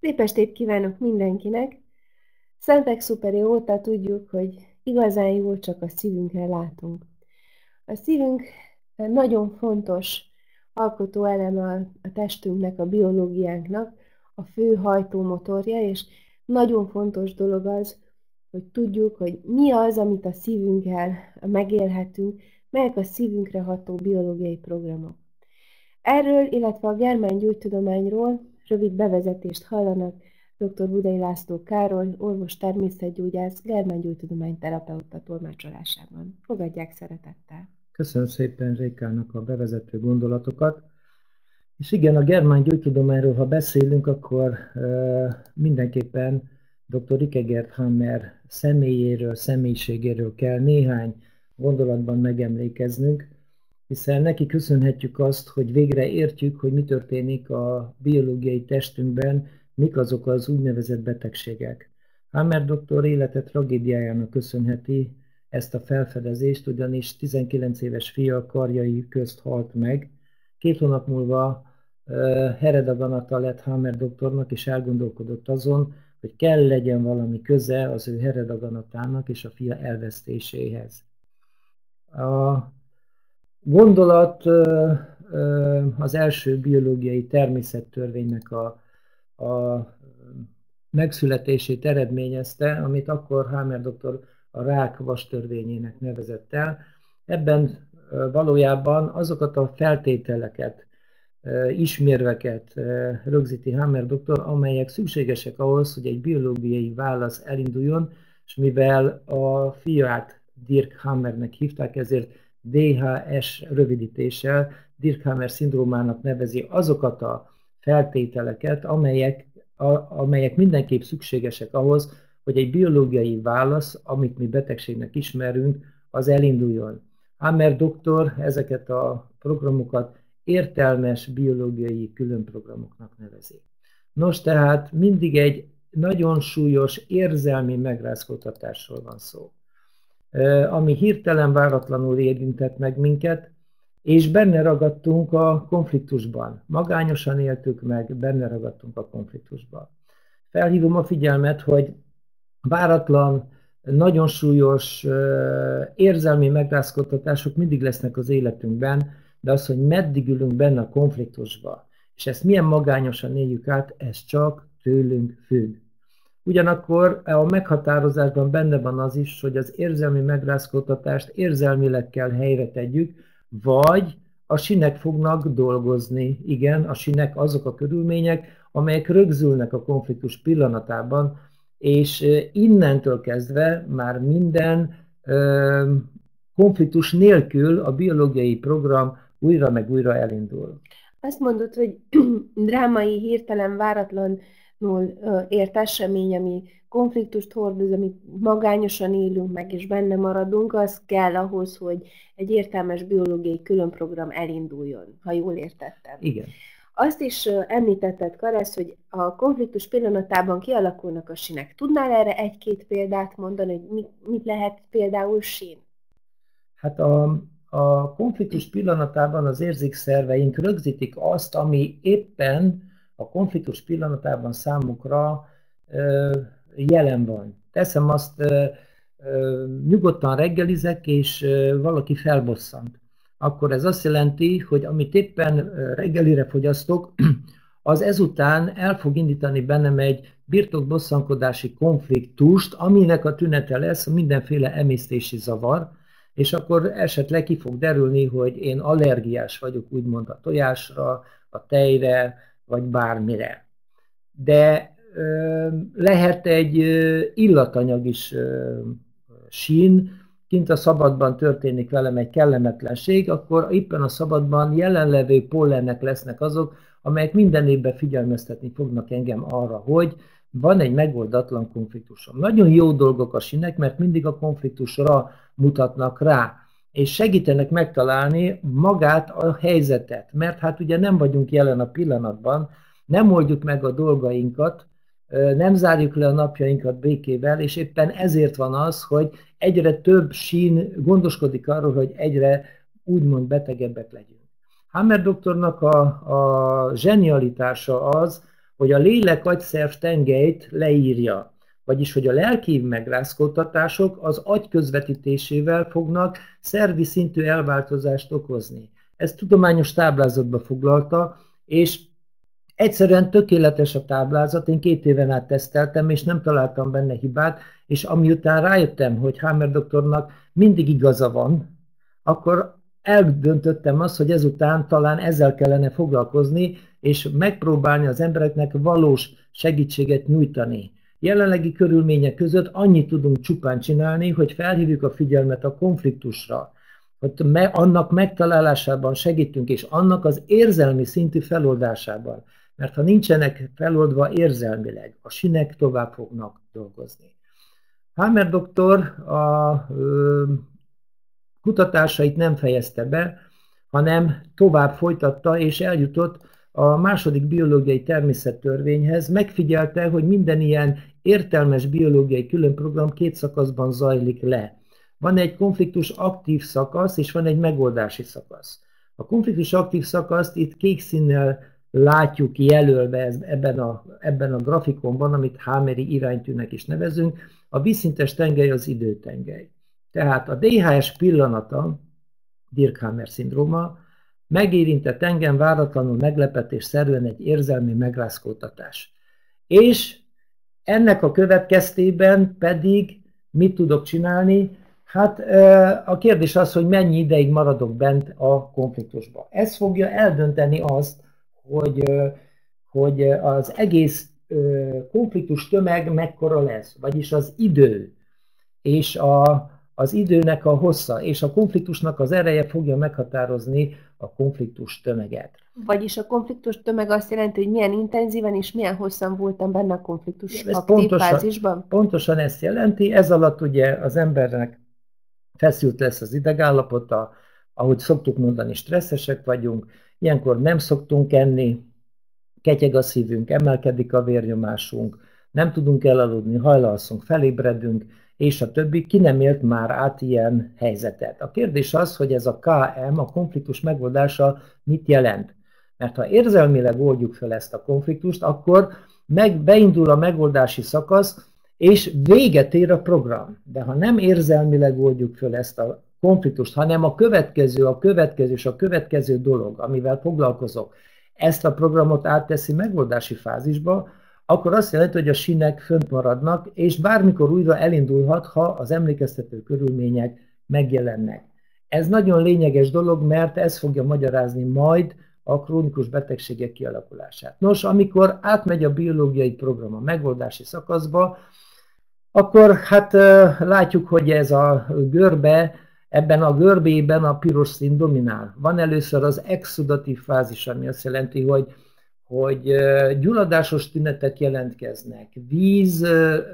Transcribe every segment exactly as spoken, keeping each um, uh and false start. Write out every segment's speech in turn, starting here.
Szép estét kívánok mindenkinek! Szentexupéry óta tudjuk, hogy igazán jól csak a szívünkre látunk. A szívünk nagyon fontos alkotó eleme a, a testünknek, a biológiánknak, a fő hajtómotorja, és nagyon fontos dolog az, hogy tudjuk, hogy mi az, amit a szívünkkel megélhetünk, melyek a szívünkre ható biológiai programok. Erről, illetve a germán gyógytudományról rövid bevezetést hallanak dr. Budai László Károly, orvos természetgyógyász, germán gyógytudomány terapeuta tolmácsolásában. Fogadják szeretettel! Köszönöm szépen Rékának a bevezető gondolatokat. És igen, a germán gyógytudományról, ha beszélünk, akkor uh, mindenképpen dr. Rike Hammer személyéről, személyiségéről kell néhány gondolatban megemlékeznünk, hiszen neki köszönhetjük azt, hogy végre értjük, hogy mi történik a biológiai testünkben, mik azok az úgynevezett betegségek. Hammer doktor élete tragédiájának köszönheti ezt a felfedezést, ugyanis tizenkilenc éves fia karjai közt halt meg. Két hónap múlva uh, heredaganata lett Hammer doktornak, és elgondolkodott azon, hogy kell legyen valami köze az ő heredaganatának és a fia elvesztéséhez. A gondolat uh, uh, az első biológiai természettörvénynek a, a megszületését eredményezte, amit akkor Hammer doktor a rák vastörvényének nevezett el. Ebben valójában azokat a feltételeket, ismérveket rögzíti Hammer doktor, amelyek szükségesek ahhoz, hogy egy biológiai válasz elinduljon, és mivel a fiát Dirk Hammernek hívták, ezért dé há es rövidítéssel Dirk-Hammer szindrómának nevezi azokat a feltételeket, amelyek, a, amelyek mindenképp szükségesek ahhoz, hogy egy biológiai válasz, amit mi betegségnek ismerünk, az elinduljon. Hammer doktor ezeket a programokat értelmes biológiai különprogramoknak nevezi. Nos, tehát mindig egy nagyon súlyos érzelmi megrázkódtatásról van szó, ami hirtelen, váratlanul érintett meg minket, és benne ragadtunk a konfliktusban. Magányosan éltük meg, benne ragadtunk a konfliktusban. Felhívom a figyelmet, hogy váratlan, nagyon súlyos érzelmi megrázkódtatások mindig lesznek az életünkben, de az, hogy meddig ülünk benne a konfliktusba, és ezt milyen magányosan éljük át, ez csak tőlünk függ. Ugyanakkor a meghatározásban benne van az is, hogy az érzelmi megrázkódtatást érzelmileg kell helyre tegyük, vagy a sinek fognak dolgozni. Igen, a sinek azok a körülmények, amelyek rögzülnek a konfliktus pillanatában, és innentől kezdve már minden ö, konfliktus nélkül a biológiai program újra meg újra elindul. Azt mondod, hogy drámai, hirtelen, váratlan ért esemény, ami konfliktust hordoz, ami magányosan élünk meg, és benne maradunk, az kell ahhoz, hogy egy értelmes biológiai különprogram elinduljon, ha jól értettem. Igen. Azt is említetted, Karesz, hogy a konfliktus pillanatában kialakulnak a sínek. Tudnál erre egy-két példát mondani, hogy mit, mit lehet például sín? Hát a, a konfliktus pillanatában az érzékszerveink rögzítik azt, ami éppen a konfliktus pillanatában számukra ö, jelen van. Teszem azt, ö, ö, nyugodtan reggelizek, és ö, valaki felbosszant. Akkor ez azt jelenti, hogy amit éppen reggelire fogyasztok, az ezután el fog indítani bennem egy birtokbosszankodási konfliktust, aminek a tünete lesz mindenféle emésztési zavar, és akkor esetleg ki fog derülni, hogy én allergiás vagyok, úgymond a tojásra, a tejre, vagy bármire. De ö, lehet egy ö, illatanyag is ö, sín, kint a szabadban történik velem egy kellemetlenség, akkor éppen a szabadban jelenlevő pollenek lesznek azok, amelyek minden évben figyelmeztetni fognak engem arra, hogy van egy megoldatlan konfliktusom. Nagyon jó dolgok a sínek, mert mindig a konfliktusra mutatnak rá, és segítenek megtalálni magát a helyzetet, mert hát ugye nem vagyunk jelen a pillanatban, nem oldjuk meg a dolgainkat, nem zárjuk le a napjainkat békével, és éppen ezért van az, hogy egyre több sín gondoskodik arról, hogy egyre úgymond betegebbek legyünk. Hammer doktornak a, a zsenialitása az, hogy a lélek-agyszerv tengelyt leírja. Vagyis, hogy a lelki megrázkódtatások az agy közvetítésével fognak szervi szintű elváltozást okozni. Ezt tudományos táblázatba foglalta, és egyszerűen tökéletes a táblázat, én két éven át teszteltem, és nem találtam benne hibát, és amiután rájöttem, hogy Hammer doktornak mindig igaza van, akkor eldöntöttem azt, hogy ezután talán ezzel kellene foglalkozni, és megpróbálni az embereknek valós segítséget nyújtani. Jelenlegi körülmények között annyit tudunk csupán csinálni, hogy felhívjuk a figyelmet a konfliktusra, hogy annak megtalálásában segítünk, és annak az érzelmi szintű feloldásában. Mert ha nincsenek feloldva érzelmileg, a sinek tovább fognak dolgozni. Hammer doktor a ö, kutatásait nem fejezte be, hanem tovább folytatta, és eljutott a második biológiai természettörvényhez, megfigyelte, hogy minden ilyen értelmes biológiai különprogram két szakaszban zajlik le. Van egy konfliktus aktív szakasz, és van egy megoldási szakasz. A konfliktus aktív szakaszt itt kék színnel látjuk jelölve ebben a, ebben a grafikonban, amit Hammeri iránytűnek is nevezünk. A vízszintes tengely az időtengely. Tehát a dé há es pillanata, Dirkhammer szindróma, megérintett engem váratlanul meglepetésszerűen egy érzelmi megrázkódtatás. És ennek a következtében pedig mit tudok csinálni? Hát a kérdés az, hogy mennyi ideig maradok bent a konfliktusba. Ez fogja eldönteni azt, hogy, hogy az egész konfliktus tömeg mekkora lesz, vagyis az idő és a, az időnek a hossza, és a konfliktusnak az ereje fogja meghatározni a konfliktus tömeget. Vagyis a konfliktus tömeg azt jelenti, hogy milyen intenzíven és milyen hosszan voltam benne a konfliktus ez aktív pontosan, fázisban? Pontosan ezt jelenti, ez alatt ugye az embernek feszült lesz az idegállapota, ahogy szoktuk mondani, stresszesek vagyunk, ilyenkor nem szoktunk enni, ketyeg a szívünk, emelkedik a vérnyomásunk, nem tudunk elaludni, hajlalszunk, felébredünk, és a többi. Ki nem élt már át ilyen helyzetet. A kérdés az, hogy ez a ká em, a konfliktus megoldása mit jelent. Mert ha érzelmileg oldjuk fel ezt a konfliktust, akkor meg beindul a megoldási szakasz, és véget ér a program. De ha nem érzelmileg oldjuk fel ezt a konfliktust, hanem a következő, a következő és a következő dolog, amivel foglalkozok, ezt a programot átteszi megoldási fázisba, akkor azt jelenti, hogy a sínek fönt maradnak, és bármikor újra elindulhat, ha az emlékeztető körülmények megjelennek. Ez nagyon lényeges dolog, mert ez fogja magyarázni majd a krónikus betegségek kialakulását. Nos, amikor átmegy a biológiai program a megoldási szakaszba, akkor hát látjuk, hogy ez a görbe, ebben a görbében a piros szín dominál. Van először az exudatív fázis, ami azt jelenti, hogy, hogy gyulladásos tünetek jelentkeznek. Víz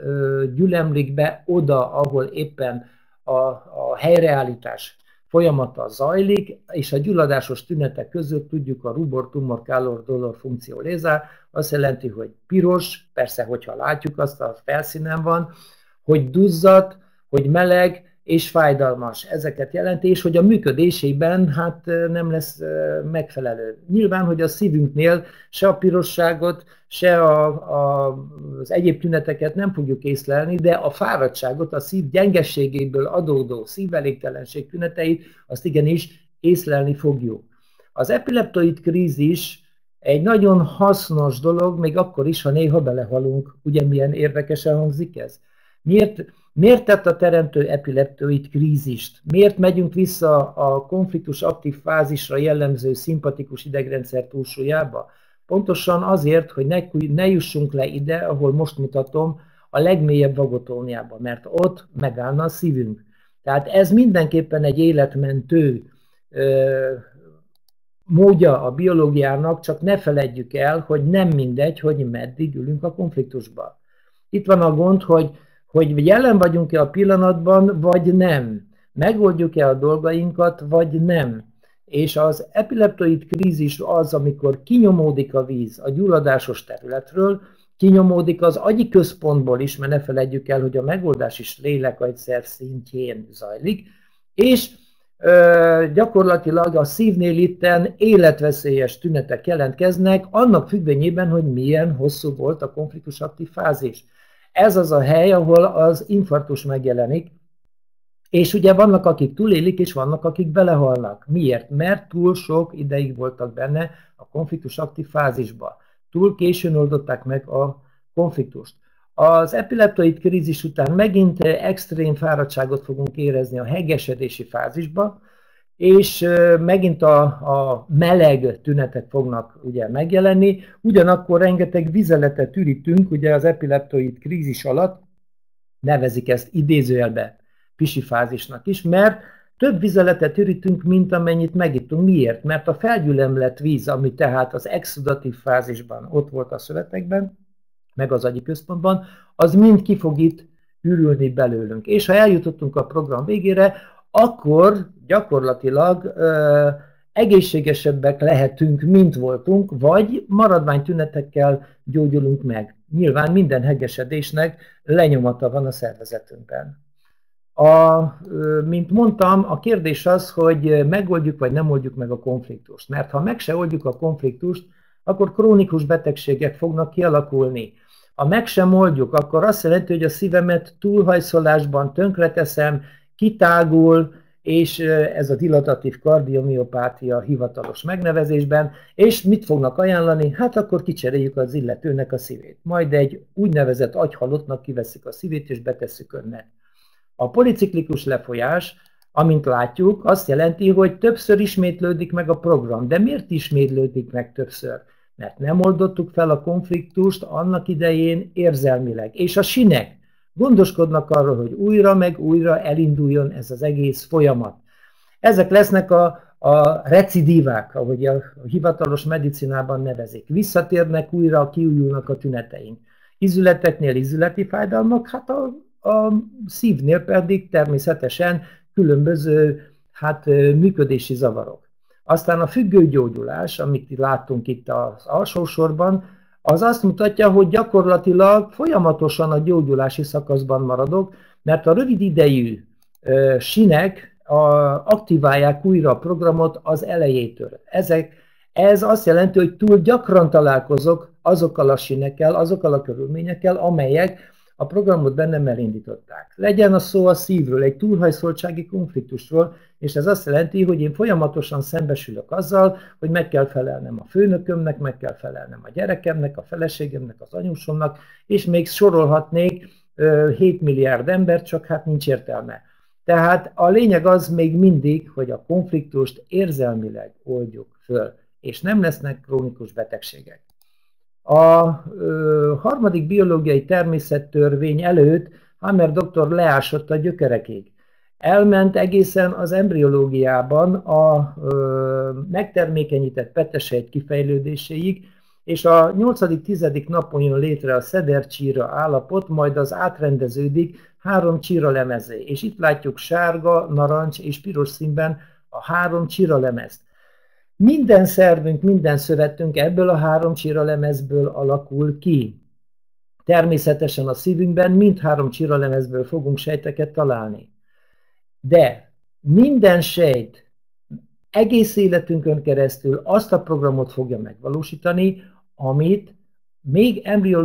gyülemlik be oda, ahol éppen a, a helyreállítás folyamata zajlik, és a gyulladásos tünetek között tudjuk a rubor, tumor, kálor, dolor funkció lézár, azt jelenti, hogy piros, persze, hogyha látjuk azt, a felszínen van, hogy duzzad, hogy meleg és fájdalmas. Ezeket jelenti, és hogy a működésében hát nem lesz megfelelő. Nyilván, hogy a szívünknél se a pirosságot, se a, a, az egyéb tüneteket nem fogjuk észlelni, de a fáradtságot, a szív gyengességéből adódó szívelégtelenség tüneteit, azt igenis észlelni fogjuk. Az epileptoid krízis egy nagyon hasznos dolog, még akkor is, ha néha belehalunk. Ugye milyen érdekesen hangzik ez? Miért, miért tett a teremtő epileptoid krízist? Miért megyünk vissza a konfliktus aktív fázisra jellemző szimpatikus idegrendszer túlsúlyába? Pontosan azért, hogy ne, ne jussunk le ide, ahol most mutatom, a legmélyebb vagotóniába, mert ott megállna a szívünk. Tehát ez mindenképpen egy életmentő ö, módja a biológiának, csak ne feledjük el, hogy nem mindegy, hogy meddig ülünk a konfliktusban. Itt van a gond, hogy hogy jelen vagyunk-e a pillanatban, vagy nem. Megoldjuk-e a dolgainkat, vagy nem. És az epileptoid krízis az, amikor kinyomódik a víz a gyulladásos területről, kinyomódik az agyi központból is, mert ne feledjük el, hogy a megoldás is lélek-agyszerv szintjén zajlik, és gyakorlatilag a szívnél itten életveszélyes tünetek jelentkeznek, annak függvényében, hogy milyen hosszú volt a konfliktus aktív fázis. Ez az a hely, ahol az infarktus megjelenik, és ugye vannak, akik túlélik, és vannak, akik belehalnak. Miért? Mert túl sok ideig voltak benne a konfliktus aktív fázisba. Túl későn oldották meg a konfliktust. Az epileptoid krízis után megint extrém fáradtságot fogunk érezni a hengesedési fázisba, és megint a, a meleg tünetek fognak ugye megjelenni, ugyanakkor rengeteg vizeletet ürítünk, ugye az epileptoid krízis alatt nevezik ezt idézőjelbe pisi fázisnak is, mert több vizeletet ürítünk, mint amennyit megittunk. Miért? Mert a felgyülemlett víz, ami tehát az exudatív fázisban ott volt a szövetekben, meg az agyi központban, az mind ki fog itt ürülni belőlünk. És ha eljutottunk a program végére, akkor gyakorlatilag ö, egészségesebbek lehetünk, mint voltunk, vagy maradványtünetekkel gyógyulunk meg. Nyilván minden hengesedésnek lenyomata van a szervezetünkben. A, mint mondtam, a kérdés az, hogy megoldjuk vagy nem oldjuk meg a konfliktust. Mert ha meg se oldjuk a konfliktust, akkor krónikus betegségek fognak kialakulni. Ha meg sem oldjuk, akkor azt jelenti, hogy a szívemet túlhajszolásban tönkreteszem, kitágul, és ez a dilatatív kardiomiopátia hivatalos megnevezésben, és mit fognak ajánlani? Hát akkor kicseréljük az illetőnek a szívét. Majd egy úgynevezett agyhalottnak kiveszik a szívét, és betesszük önnek. A policiklikus lefolyás, amint látjuk, azt jelenti, hogy többször ismétlődik meg a program. De miért ismétlődik meg többször? Mert nem oldottuk fel a konfliktust annak idején érzelmileg. És a sinek gondoskodnak arról, hogy újra meg újra elinduljon ez az egész folyamat. Ezek lesznek a, a recidívák, ahogy a hivatalos medicinában nevezik. Visszatérnek újra, kiújulnak a tüneteink. Izületeknél izületi fájdalmak, hát a, a szívnél pedig természetesen különböző hát, működési zavarok. Aztán a függőgyógyulás, amit láttunk itt az alsó sorban, az azt mutatja, hogy gyakorlatilag folyamatosan a gyógyulási szakaszban maradok, mert a rövid idejű ö, sinek a, aktiválják újra a programot az elejétől. Ezek, ez azt jelenti, hogy túl gyakran találkozok azokkal a sinekkel, azokkal a körülményekkel, amelyek a programot bennem elindították. Legyen a szó a szívről, egy túlhajszoltsági konfliktusról, és ez azt jelenti, hogy én folyamatosan szembesülök azzal, hogy meg kell felelnem a főnökömnek, meg kell felelnem a gyerekemnek, a feleségemnek, az anyósomnak, és még sorolhatnék hét milliárd embert, csak hát nincs értelme. Tehát a lényeg az még mindig, hogy a konfliktust érzelmileg oldjuk föl, és nem lesznek krónikus betegségek. A ö, harmadik biológiai természettörvény előtt Hammer doktor leásott a gyökerekig. Elment egészen az embriológiában a ö, megtermékenyített petesejt kifejlődéséig, és a nyolcadik-tizedik napon jön létre a szedercsíra állapot, majd az átrendeződik három csíralemezé. És itt látjuk sárga, narancs és piros színben a három csíralemezt. Minden szervünk, minden szövetünk ebből a három csíralemezből alakul ki. Természetesen a szívünkben mindhárom csíralemezből fogunk sejteket találni. De minden sejt egész életünkön keresztül azt a programot fogja megvalósítani, amit még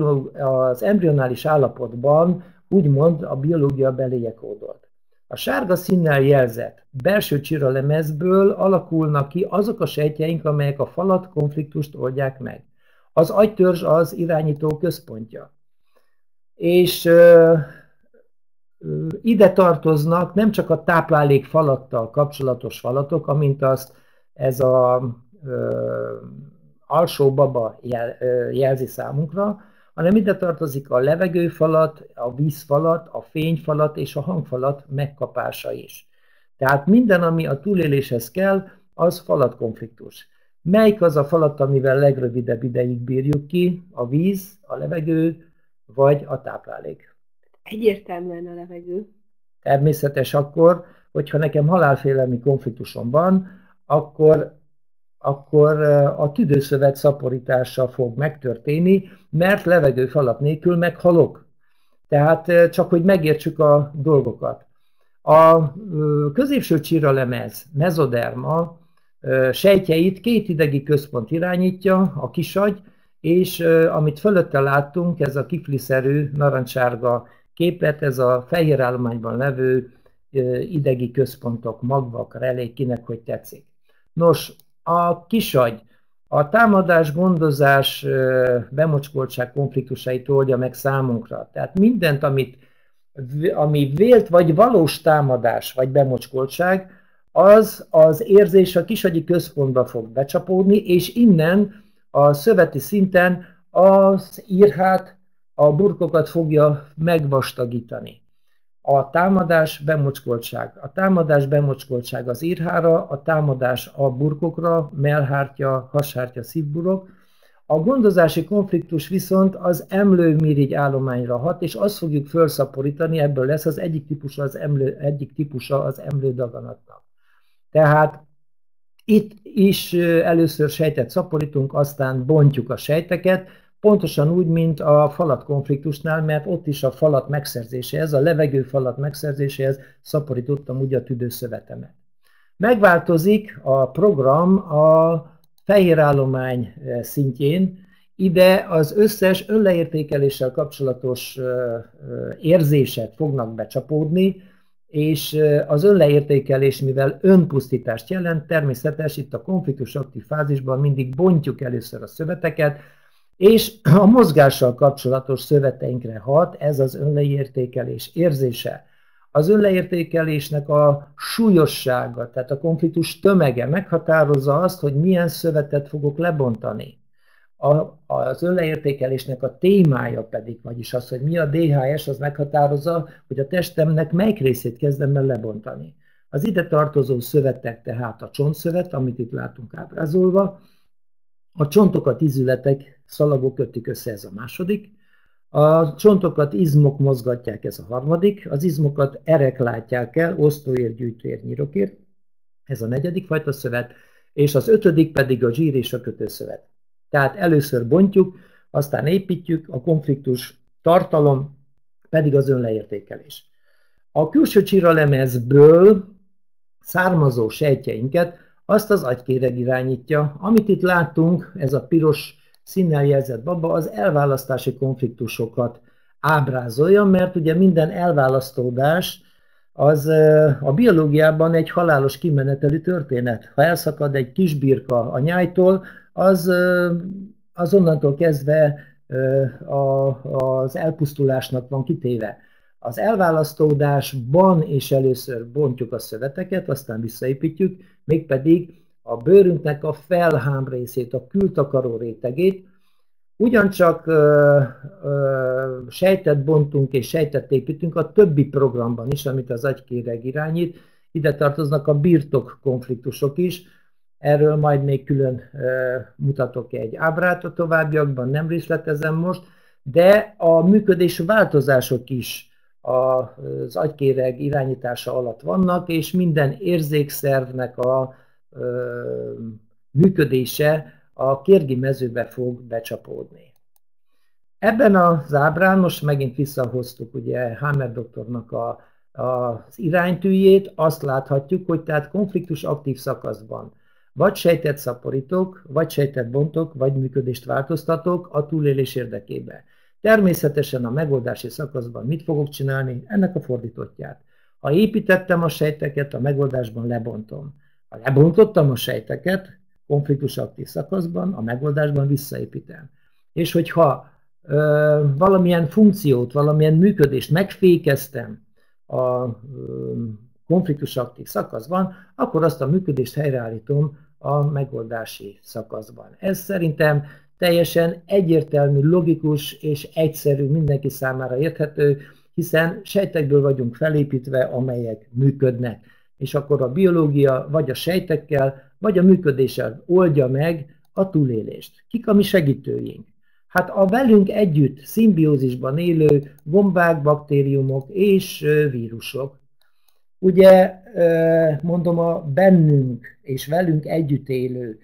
az embrionális állapotban úgymond a biológia beléje kódolt. A sárga színnel jelzett belső csíralemezből alakulnak ki azok a sejtjeink, amelyek a falat konfliktust oldják meg. Az agytörzs az irányító központja. És ö, ö, ide tartoznak nem csak a táplálékfalattal kapcsolatos falatok, amint azt ez az alsó baba jel, ö, jelzi számunkra, hanem ide tartozik a levegőfalat, a vízfalat, a fényfalat és a hangfalat megkapása is. Tehát minden, ami a túléléshez kell, az falatkonfliktus. Melyik az a falat, amivel legrövidebb ideig bírjuk ki? A víz, a levegő, vagy a táplálék? Egyértelműen a levegő. Természetes akkor, hogyha nekem halálfélelmi konfliktusom van, akkor akkor a tüdőszövet szaporítása fog megtörténni, mert levegőfalak nélkül meghalok. Tehát csak, hogy megértsük a dolgokat. A középső csíralemez, mezoderma sejtjeit két idegi központ irányítja, a kisagy, és amit fölötte láttunk, ez a kifliszerű narancsárga képlet, ez a fehér állományban levő idegi központok, magvak, relék, kinek hogy tetszik. Nos, a kisagy a támadás, gondozás, bemocskoltság konfliktusait oldja meg számunkra. Tehát mindent, amit, ami vélt vagy valós támadás vagy bemocskoltság, az az érzés a kisagyi központba fog becsapódni, és innen a szöveti szinten az írhát, a burkokat fogja megvastagítani. A támadás, bemocskoltság. A támadás, bemocskoltság az írhára, a támadás a burkokra, mellhártya, hashártya, szívburok. A gondozási konfliktus viszont az emlőmirigy állományra hat, és azt fogjuk felszaporítani, ebből lesz az egyik típusa az, emlő, egyik típusa az emlődaganatnak. Tehát itt is először sejtet szaporítunk, aztán bontjuk a sejteket, pontosan úgy, mint a falat konfliktusnál, mert ott is a falat megszerzéséhez, a levegőfalat megszerzéséhez szaporítottam ugye a tüdőszövetemet. Megváltozik a program a fehérállomány szintjén, ide az összes önleértékeléssel kapcsolatos érzések fognak becsapódni, és az önleértékelés, mivel önpusztítást jelent, természetes, itt a konfliktus aktív fázisban mindig bontjuk először a szöveteket, és a mozgással kapcsolatos szöveteinkre hat ez az önleértékelés érzése. Az önleértékelésnek a súlyossága, tehát a konfliktus tömege meghatározza azt, hogy milyen szövetet fogok lebontani. A, az önleértékelésnek a témája pedig, vagyis az, hogy mi a dé há es, az meghatározza, hogy a testemnek melyik részét kezdem el lebontani. Az ide tartozó szövetek tehát a csontszövet, amit itt látunk ábrázolva, a csontokat izületek, szalagok kötik össze, ez a második, a csontokat izmok mozgatják, ez a harmadik, az izmokat erek látják el, osztóér, gyűjtőér, nyirokér, ez a negyedik fajta szövet, és az ötödik pedig a zsír és a kötőszövet. Tehát először bontjuk, aztán építjük, a konfliktus tartalom pedig az önleértékelés. A külső csíralemezből származó sejtjeinket azt az agykéreg irányítja. Amit itt láttunk, ez a piros színnel jelzett baba, az elválasztási konfliktusokat ábrázolja, mert ugye minden elválasztódás az a biológiában egy halálos kimenetelű történet. Ha elszakad egy kisbirka a nyájtól, az, az onnantól kezdve az elpusztulásnak van kitéve. Az elválasztódásban is először bontjuk a szöveteket, aztán visszaépítjük, mégpedig a bőrünknek a felhám részét, a kültakaró rétegét. Ugyancsak ö, ö, sejtet bontunk és sejtet építünk a többi programban is, amit az agykéreg irányít. Ide tartoznak a birtok konfliktusok is. Erről majd még külön ö, mutatok egy ábrát a továbbiakban, nem részletezem most, de a működés változások is az agykéreg irányítása alatt vannak, és minden érzékszervnek a ö, működése a kérgi mezőbe fog becsapódni. Ebben az ábrán most megint visszahoztuk ugye Hammer doktornak a, a, az iránytűjét, azt láthatjuk, hogy tehát konfliktus aktív szakaszban vagy sejtet szaporítok, vagy sejtet bontok, vagy működést változtatok a túlélés érdekében. Természetesen a megoldási szakaszban mit fogok csinálni? Ennek a fordítottját. Ha építettem a sejteket, a megoldásban lebontom. Ha lebontottam a sejteket, konfliktus aktív szakaszban, a megoldásban visszaépítem. És hogyha ö, valamilyen funkciót, valamilyen működést megfékeztem a ö, konfliktus aktív szakaszban, akkor azt a működést helyreállítom a megoldási szakaszban. Ez szerintem teljesen egyértelmű, logikus és egyszerű, mindenki számára érthető, hiszen sejtekből vagyunk felépítve, amelyek működnek. És akkor a biológia vagy a sejtekkel, vagy a működéssel oldja meg a túlélést. Kik a mi segítőink? Hát a velünk együtt szimbiózisban élő gombák, baktériumok és vírusok. Ugye mondom, a bennünk és velünk együtt élő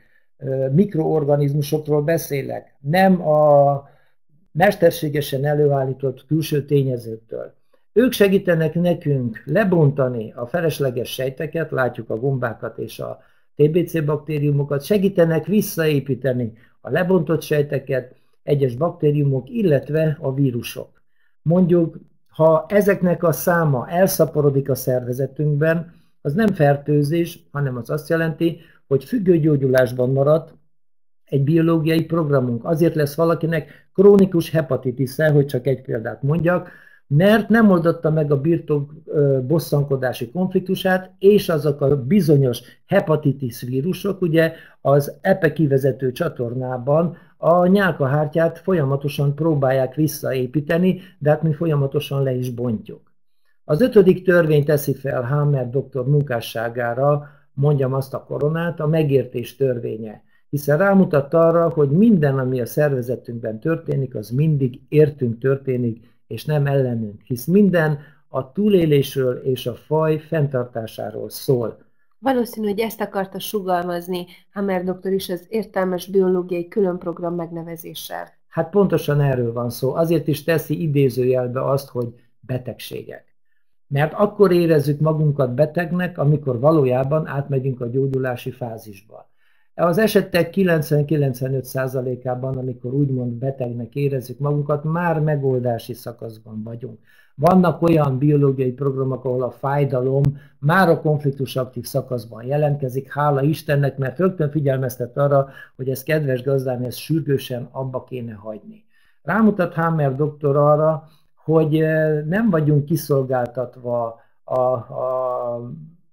mikroorganizmusokról beszélek, nem a mesterségesen előállított külső tényezőktől. Ők segítenek nekünk lebontani a felesleges sejteket, látjuk a gombákat és a té bé cé baktériumokat, segítenek visszaépíteni a lebontott sejteket, egyes baktériumok, illetve a vírusok. Mondjuk, ha ezeknek a száma elszaporodik a szervezetünkben, az nem fertőzés, hanem az azt jelenti, hogy függőgyógyulásban maradt egy biológiai programunk. Azért lesz valakinek krónikus hepatitisze, hogy csak egy példát mondjak, mert nem oldotta meg a birtok bosszankodási konfliktusát, és azok a bizonyos hepatitis vírusok, ugye az epe kivezető csatornában a nyálkahártyát folyamatosan próbálják visszaépíteni, de hát mi folyamatosan le is bontjuk. Az ötödik törvény teszi fel Hammer doktor munkásságára, mondjam azt a koronát, a megértés törvénye, hiszen rámutat arra, hogy minden, ami a szervezetünkben történik, az mindig értünk történik, és nem ellenünk, hisz minden a túlélésről és a faj fenntartásáról szól. Valószínű, hogy ezt akarta sugalmazni Hammer doktor is az értelmes biológiai különprogram megnevezéssel. Hát pontosan erről van szó. Azért is teszi idézőjelbe azt, hogy betegségek. Mert akkor érezzük magunkat betegnek, amikor valójában átmegyünk a gyógyulási fázisba. Az esetek kilencven-kilencvenöt százalékában, amikor úgymond betegnek érezzük magunkat, már megoldási szakaszban vagyunk. Vannak olyan biológiai programok, ahol a fájdalom már a konfliktus aktív szakaszban jelentkezik, hála Istennek, mert rögtön figyelmeztet arra, hogy ez kedves gazdám, ezt sürgősen abba kéne hagyni. Rámutat Hammer doktor arra, hogy nem vagyunk kiszolgáltatva a, a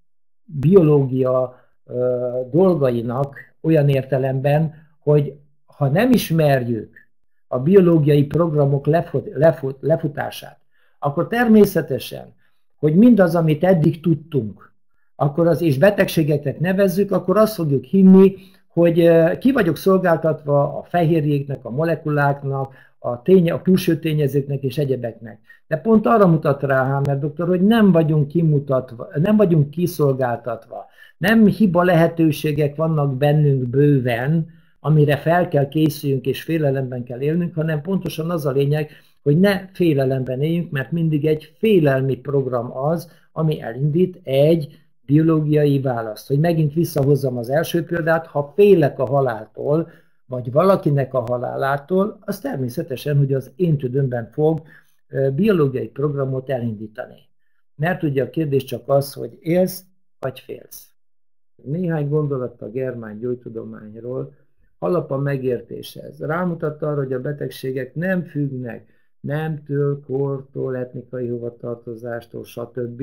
biológia dolgainak olyan értelemben, hogy ha nem ismerjük a biológiai programok lefut, lefut, lefutását, akkor természetesen, hogy mindaz, amit eddig tudtunk, akkor az és betegségeket nevezzük, akkor azt fogjuk hinni, hogy ki vagyok szolgáltatva a fehérjéknek, a molekuláknak, a, tény, a külső tényezőknek és egyebeknek. De pont arra mutat rá Hammer doktor, hogy nem vagyunk kimutatva, nem vagyunk kiszolgáltatva. Nem hiba lehetőségek vannak bennünk bőven, amire fel kell készüljünk és félelemben kell élnünk, hanem pontosan az a lényeg, hogy ne félelemben éljünk, mert mindig egy félelmi program az, ami elindít egy biológiai választ. Hogy megint visszahozzam az első példát, ha félek a haláltól, vagy valakinek a halálától, az természetesen, hogy az én tüdőmben fog biológiai programot elindítani. Mert ugye a kérdés csak az, hogy élsz, vagy félsz. Néhány gondolat a germán gyógytudományról, alap a megértéshez. Rámutat arra, hogy a betegségek nem függnek nemtől, kortól, etnikai hovatartozástól, stb.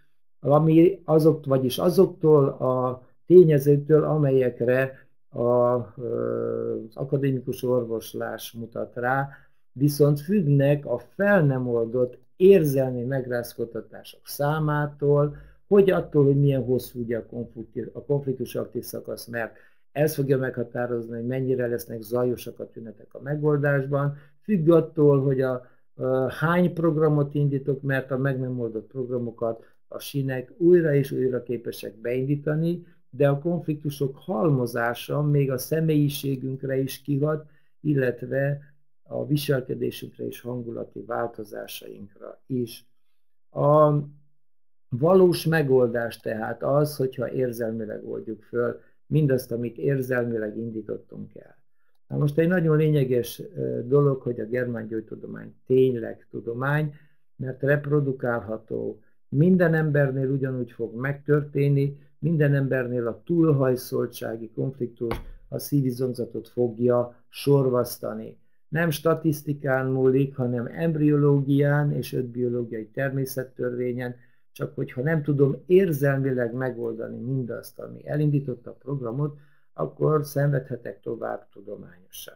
Ami azok, vagyis azoktól a tényezőktől, amelyekre a, az akadémikus orvoslás mutat rá, viszont függnek a fel nem oldott érzelmi megrázkódtatások számától, hogy attól, hogy milyen hosszú ugye a, konfliktus, a konfliktus aktív szakasz, mert ez fogja meghatározni, hogy mennyire lesznek zajosak a tünetek a megoldásban, függ attól, hogy a, a hány programot indítok, mert a meg nem oldott programokat a sínek újra és újra képesek beindítani, de a konfliktusok halmozása még a személyiségünkre is kihat, illetve a viselkedésünkre és hangulati változásainkra is. A valós megoldás tehát az, hogyha érzelmileg oldjuk föl mindazt, amit érzelmileg indítottunk el. Na most egy nagyon lényeges dolog, hogy a germán gyógytudomány tényleg tudomány, mert reprodukálható, minden embernél ugyanúgy fog megtörténni, minden embernél a túlhajszoltsági konfliktus a szívizomzatot fogja sorvasztani. Nem statisztikán múlik, hanem embriológián és öt biológiai természettörvényen, csak hogyha nem tudom érzelmileg megoldani mindazt, ami elindította a programot, akkor szenvedhetek tovább tudományosan.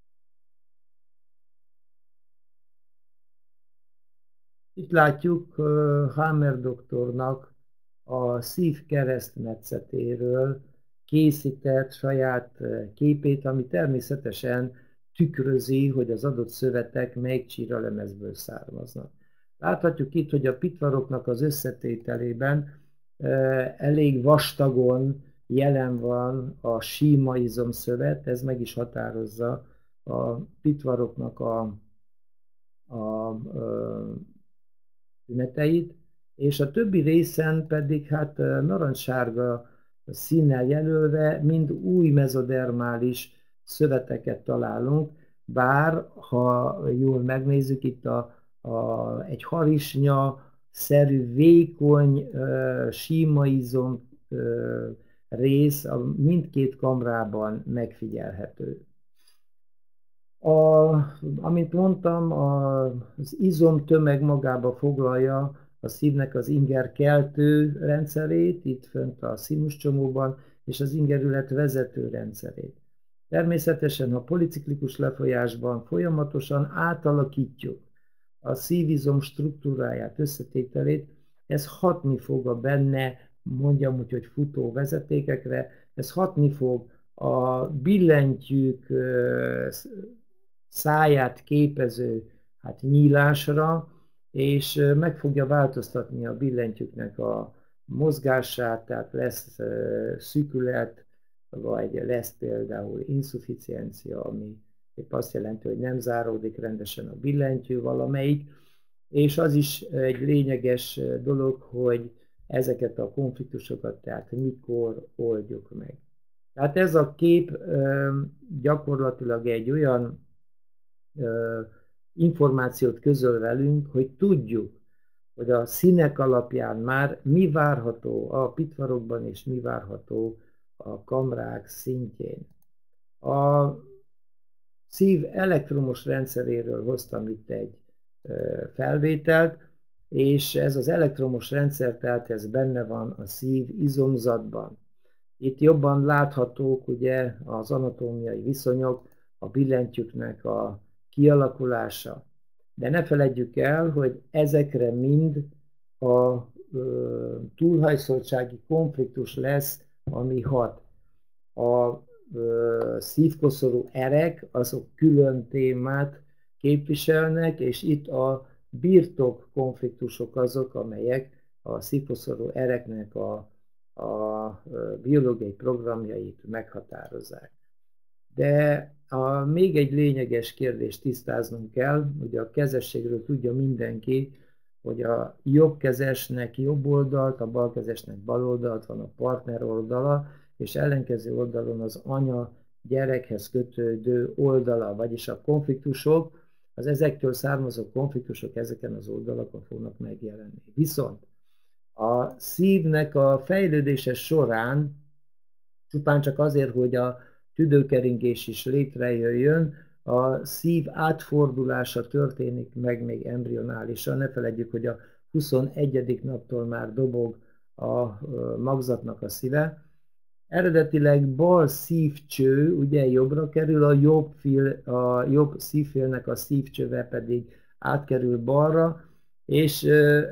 Itt látjuk Hammer doktornak a szív keresztmetszetéről készített saját képét, ami természetesen tükrözi, hogy az adott szövetek melyik csíralemezből származnak. Láthatjuk itt, hogy a pitvaroknak az összetételében elég vastagon jelen van a síma izomszövet, ez meg is határozza a pitvaroknak a, a, a tüneteit, és a többi részen pedig hát narancssárga színnel jelölve mind új mezodermális szöveteket találunk, bár ha jól megnézzük, itt a, a, egy harisnya-szerű, vékony, síma izom rész a mindkét kamrában megfigyelhető. A, amint mondtam, a, az izomtömeg magába foglalja a szívnek az ingerkeltő rendszerét, itt fönt a színuscsomóban, és az ingerület vezető rendszerét. Természetesen, ha policiklikus lefolyásban folyamatosan átalakítjuk a szívizom struktúráját, összetételét, ez hatni fog a benne, mondjam úgy, hogy futó vezetékekre, ez hatni fog a billentyűk száját képező hát, nyílásra, és meg fogja változtatni a billentyűknek a mozgását, tehát lesz szűkület, vagy lesz például insufficiencia, ami épp azt jelenti, hogy nem záródik rendesen a billentyű valamelyik, és az is egy lényeges dolog, hogy ezeket a konfliktusokat, tehát mikor oldjuk meg. Tehát ez a kép gyakorlatilag egy olyan információt közöl velünk, hogy tudjuk, hogy a színek alapján már mi várható a pitvarokban, és mi várható a kamrák szintjén. A szív elektromos rendszeréről hoztam itt egy felvételt, és ez az elektromos rendszer, tehát ez benne van a szív izomzatban. Itt jobban láthatók ugye az anatómiai viszonyok, a billentyűknek a kialakulása. De ne feledjük el, hogy ezekre mind a ö, túlhajszoltsági konfliktus lesz, ami hat. A ö, szívkoszorú erek, azok külön témát képviselnek, és itt a birtok konfliktusok azok, amelyek a szívkoszorú ereknek a, a biológiai programjait meghatározzák. De a, még egy lényeges kérdést tisztáznunk kell, ugye a kezességről tudja mindenki, hogy a jobbkezesnek jobb oldalt, a balkezesnek bal oldalt van a partner oldala, és ellenkező oldalon az anya gyerekhez kötődő oldala, vagyis a konfliktusok, az ezektől származó konfliktusok ezeken az oldalakon fognak megjelenni. Viszont a szívnek a fejlődése során, csupán csak azért, hogy a tüdőkeringés is létrejöjjön, a szív átfordulása történik meg még embrionálisan. Ne feledjük, hogy a huszonegyedik naptól már dobog a magzatnak a szíve. Eredetileg bal szívcső, ugye jobbra kerül, a jobb, fil, a jobb szívfélnek a szívcsöve pedig átkerül balra, és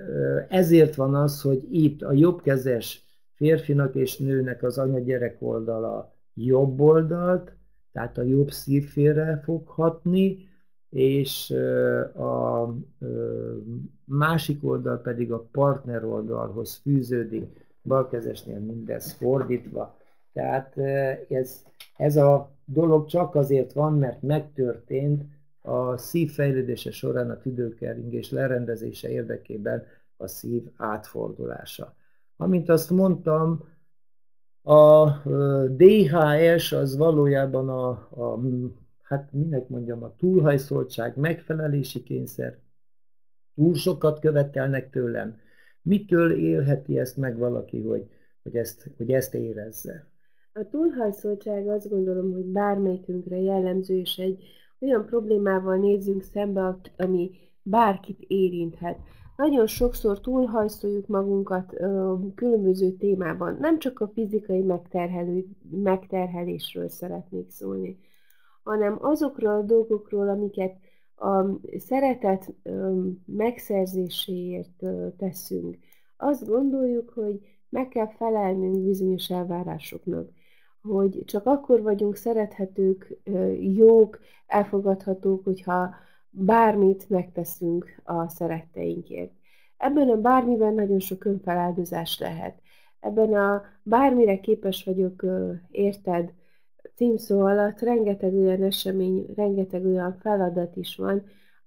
ezért van az, hogy itt a jobbkezes férfinak és nőnek az anya-gyerek oldala jobb oldalt, tehát a jobb szívfélre fog hatni, és a másik oldal pedig a partner oldalhoz fűződik, balkezesnél mindez fordítva. Tehát ez, ez a dolog csak azért van, mert megtörtént a szív fejlődése során a tüdőkeringés lerendezése érdekében a szív átfordulása. Amint azt mondtam, a dé há es az valójában a, a hát minek mondjam, a túlhajszoltság, megfelelési kényszer, túl sokat követelnek tőlem. Mitől élheti ezt meg valaki, hogy, hogy, ezt, hogy ezt érezze? A túlhajszoltság azt gondolom, hogy bármelyikünkre jellemző, és egy olyan problémával nézzünk szembe, ami bárkit érinthet. Nagyon sokszor túlhajszoljuk magunkat ö, különböző témában. Nem csak a fizikai megterhelő, megterhelésről szeretnék szólni, hanem azokról a dolgokról, amiket a szeretet ö, megszerzéséért ö, teszünk. Azt gondoljuk, hogy meg kell felelnünk bizonyos elvárásoknak, hogy csak akkor vagyunk szerethetők, jók, elfogadhatók, hogyha bármit megteszünk a szeretteinkért. Ebben a bármiben nagyon sok önfeláldozás lehet. Ebben a bármire képes vagyok, érted, címszó alatt rengeteg olyan esemény, rengeteg olyan feladat is van,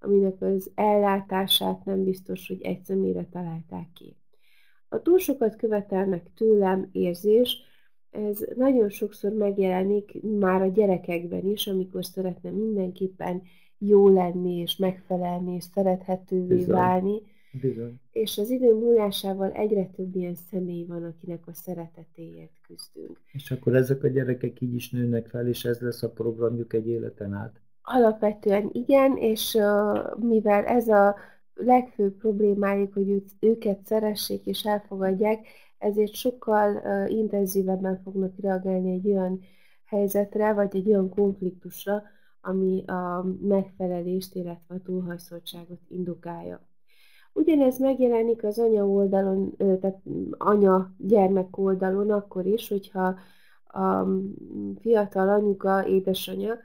aminek az ellátását nem biztos, hogy egy személyre találták ki. A túl sokat követelnek tőlem érzés, ez nagyon sokszor megjelenik már a gyerekekben is, amikor szeretne mindenképpen jó lenni, és megfelelni, és szerethetővé Bizony, válni, bizony. és az idő múlásával egyre több ilyen személy van, akinek a szeretetéért küzdünk. És akkor ezek a gyerekek így is nőnek fel, és ez lesz a programjuk egy életen át. Alapvetően igen, és uh, mivel ez a legfőbb problémájuk, hogy őt, őket szeressék és elfogadják, ezért sokkal uh, intenzívebben fognak reagálni egy olyan helyzetre, vagy egy olyan konfliktusra, ami a megfelelést, illetve a túlhajszoltságot indukálja. Ugyanez megjelenik az anya oldalon, tehát anya-gyermek oldalon akkor is, hogyha a fiatal anyuka, édesanyja,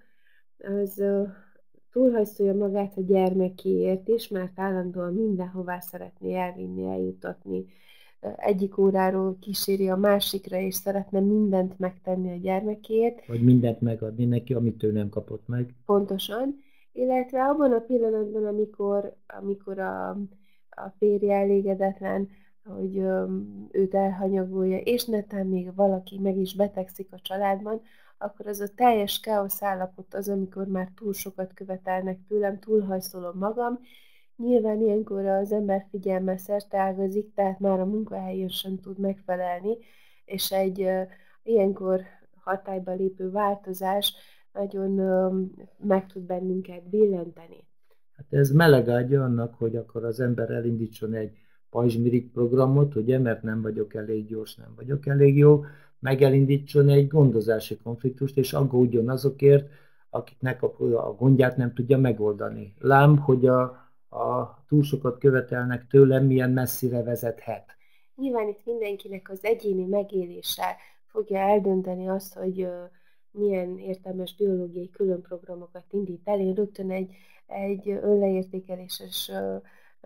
az túlhajszolja magát a gyermekéért is, mert állandóan mindenhová szeretné elvinni, eljutatni. Egyik óráról kíséri a másikra, és szeretne mindent megtenni a gyermekéért. Vagy mindent megadni neki, amit ő nem kapott meg. Pontosan. Illetve abban a pillanatban, amikor, amikor a, a férje elégedetlen, hogy öm, őt elhanyagolja, és netán még valaki meg is betegszik a családban, akkor az a teljes káosz állapot az, amikor már túl sokat követelnek tőlem, túlhajszolom magam. Nyilván ilyenkor az ember figyelme szerteágazik, tehát már a munkahelyén sem tud megfelelni, és egy uh, ilyenkor hatályba lépő változás nagyon uh, meg tud bennünket billenteni. Hát ez melegágya annak, hogy akkor az ember elindítson egy pajzsmirigy programot, ugye, mert nem vagyok elég gyors, nem vagyok elég jó, megelindítson egy gondozási konfliktust, és aggódjon azokért, akiknek a, a gondját nem tudja megoldani. Lám, hogy a, a túl sokat követelnek tőlem, milyen messzire vezethet. Nyilván itt mindenkinek az egyéni megélése fogja eldönteni azt, hogy uh, milyen értelmes biológiai különprogramokat indít el. Én rögtön egy, egy önleértékeléses uh,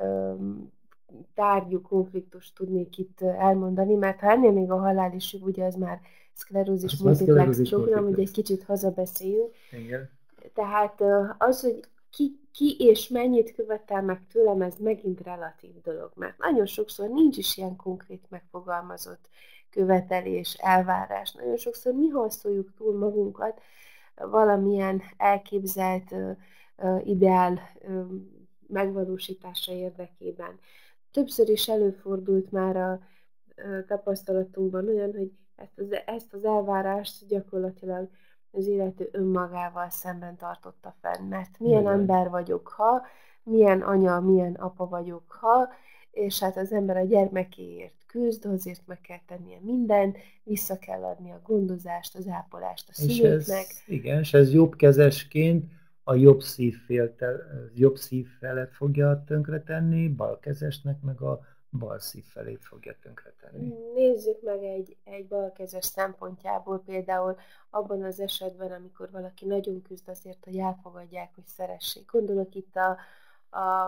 um, tárgyú konfliktust tudnék itt elmondani, mert ha ennél még a halál is, ugye az már szklerózis multiplex program, hogy egy kicsit hazabeszéljünk. Igen. Tehát az, hogy ki, ki és mennyit követel meg tőlem, ez megint relatív dolog, mert nagyon sokszor nincs is ilyen konkrét megfogalmazott követelés, elvárás. Nagyon sokszor mi hajszoljuk túl magunkat valamilyen elképzelt uh, uh, ideál uh, megvalósítása érdekében. Többször is előfordult már a, a tapasztalatunkban olyan, hogy ezt az, ezt az elvárást gyakorlatilag az illető önmagával szemben tartotta fenn, mert milyen Igen. ember vagyok, ha, milyen anya, milyen apa vagyok, ha, és hát az ember a gyermekéért küzd, azért meg kell tennie mindent, vissza kell adni a gondozást, az ápolást a szülőknek. És ez, igen, és ez jobbkezesként a jobb szívfélte, jobb szívfelet fogja tönkretenni, balkezesnek meg a bal szív felét fogja tönkretenni. Nézzük meg egy, egy balkezes szempontjából például abban az esetben, amikor valaki nagyon küzd azért, hogy elfogadják, hogy szeressék. Gondolok itt a, a,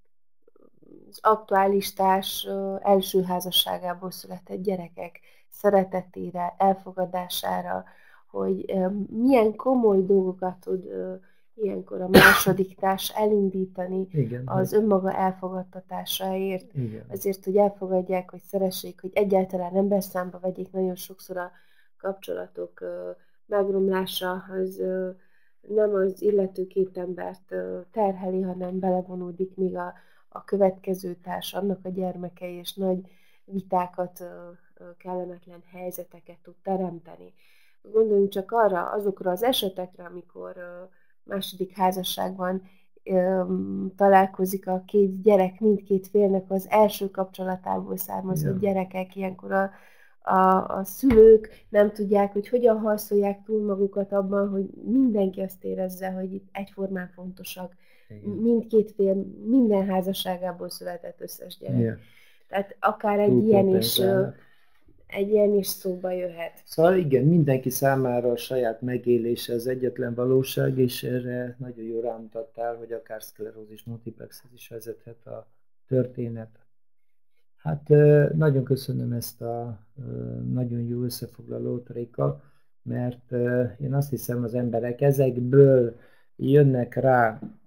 az aktuális társ első házasságából született gyerekek szeretetére, elfogadására, hogy milyen komoly dolgokat tud ilyenkor a második társ elindítani. Igen, az hogy... önmaga elfogadtatásáért, igen. Azért, hogy elfogadják, hogy szeressék, hogy egyáltalán emberszámba vegyék. Nagyon sokszor a kapcsolatok uh, megromlása az uh, nem az illető két embert uh, terheli, hanem belevonódik még a, a következő társ, annak a gyermekei, és nagy vitákat, uh, uh, kellemetlen helyzeteket tud teremteni. Gondoljunk csak arra, azokra az esetekre, amikor uh, második házasságban öm, találkozik a két gyerek, mindkét félnek az első kapcsolatából származó ja. gyerekek, ilyenkor a, a, a szülők nem tudják, hogy hogyan harcolják túl magukat abban, hogy mindenki azt érezze, hogy itt egyformán fontosak. Igen. Mindkét fél, minden házasságából született összes gyerek. Ja. Tehát akár egy Túl ilyen is... egy ilyen is szóba jöhet. Szóval igen, mindenki számára a saját megélése az egyetlen valóság, és erre nagyon jól rámutattál, hogy akár szklerózis multiplexhez is vezethet a történet. Hát nagyon köszönöm ezt a nagyon jó összefoglalót, Réka, mert én azt hiszem, az emberek ezekből jönnek rá,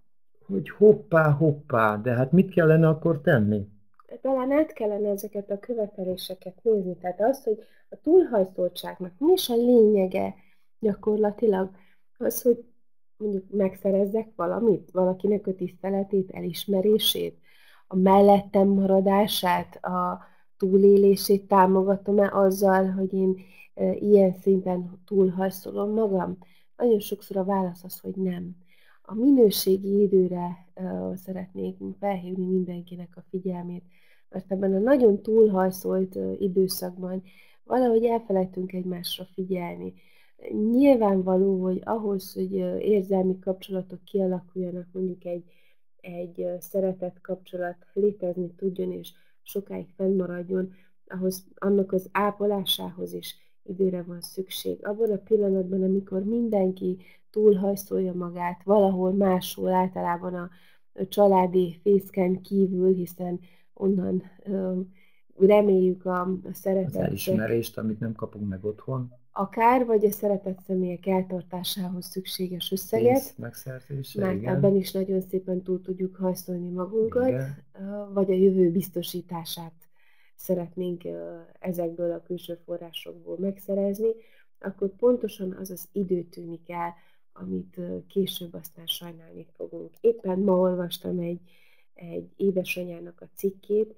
hogy hoppá, hoppá, de hát mit kellene akkor tenni? Talán át kellene ezeket a követeléseket nézni. Tehát az, hogy a túlhajszoltságnak mi is a lényege gyakorlatilag, az, hogy mondjuk megszerezzek valamit, valakinek a tiszteletét, elismerését, a mellettem maradását, a túlélését támogatom-e azzal, hogy én e, ilyen szinten túlhajszolom magam? Nagyon sokszor a válasz az, hogy nem. A minőségi időre e, szeretnék felhívni mindenkinek a figyelmét, mert ebben a nagyon túlhajszolt e, időszakban valahogy elfelejtünk egymásra figyelni. Nyilvánvaló, hogy ahhoz, hogy érzelmi kapcsolatok kialakuljanak, mondjuk egy, egy szeretett kapcsolat létezni tudjon, és sokáig fennmaradjon, ahhoz annak az ápolásához is időre van szükség. Abban a pillanatban, amikor mindenki túlhajszolja magát valahol máshol, általában a, a családi fészken kívül, hiszen onnan ö, reméljük a, a Az szeretett elismerést, amit nem kapunk meg otthon, akár vagy a szeretett személyek eltartásához szükséges összeget, pénz megszerzése, mert ebben igen, is nagyon szépen túl tudjuk hajszolni magunkat, igen, vagy a jövő biztosítását szeretnénk ezekből a külső forrásokból megszerezni, akkor pontosan az az idő tűnik el, amit később aztán sajnálni fogunk. Éppen ma olvastam egy, egy édesanyának a cikkét,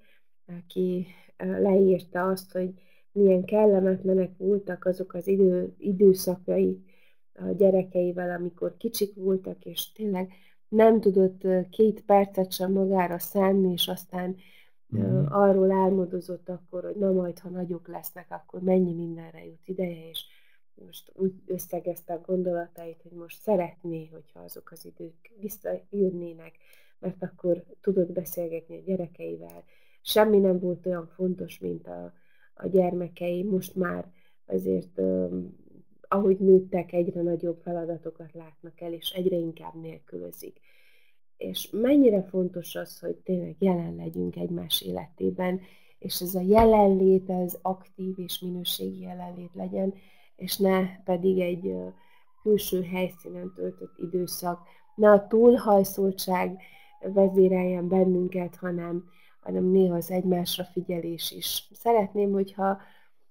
aki leírta azt, hogy milyen kellemetlenek voltak azok az idő, időszakai a gyerekeivel, amikor kicsik voltak, és tényleg nem tudott két percet sem magára szánni, és aztán uh-huh. arról álmodozott akkor, hogy na majd, ha nagyok lesznek, akkor mennyi mindenre jut ideje, és most úgy összegezte a gondolatait, hogy most szeretné, hogyha azok az idők visszajönnének, mert akkor tudott beszélgetni a gyerekeivel. Semmi nem volt olyan fontos, mint a, a gyermekei. Most már azért, ahogy nőttek, egyre nagyobb feladatokat látnak el, és egyre inkább nélkülözik. És mennyire fontos az, hogy tényleg jelen legyünk egymás életében, és ez a jelenlét, ez aktív és minőségi jelenlét legyen, és ne pedig egy külső helyszínen töltött időszak, ne a túlhajszoltság vezéreljen bennünket, hanem, hanem néha az egymásra figyelés is. Szeretném, hogyha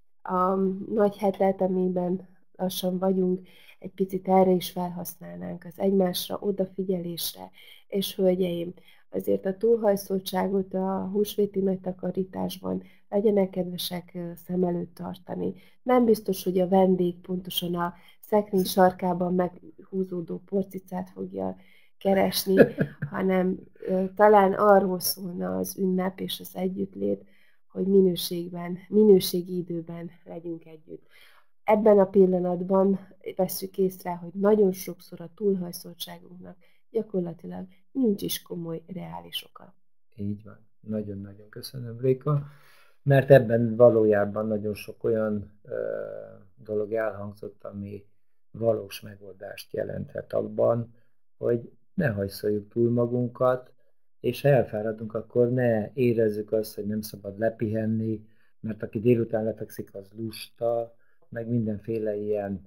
a nagy hetet, amiben lassan vagyunk, egy picit erre is felhasználnánk, az egymásra odafigyelésre, és hölgyeim, azért a túlhajszoltságot a húsvéti megtakarításban legyenek kedvesek szem előtt tartani. Nem biztos, hogy a vendég pontosan a szekrény sarkában meghúzódó porcicát fogja keresni, hanem talán arról szólna az ünnep és az együttlét, hogy minőségben, minőségi időben legyünk együtt. Ebben a pillanatban vesszük észre, hogy nagyon sokszor a túlhajszoltságunknak gyakorlatilag nincs is komoly, reális oka. Így van. Nagyon-nagyon köszönöm, Réka, mert ebben valójában nagyon sok olyan ö, dolog elhangzott, ami valós megoldást jelenthet abban, hogy ne hajszoljuk túl magunkat, és ha elfáradunk, akkor ne érezzük azt, hogy nem szabad lepihenni, mert aki délután lefekszik, az lusta, meg mindenféle ilyen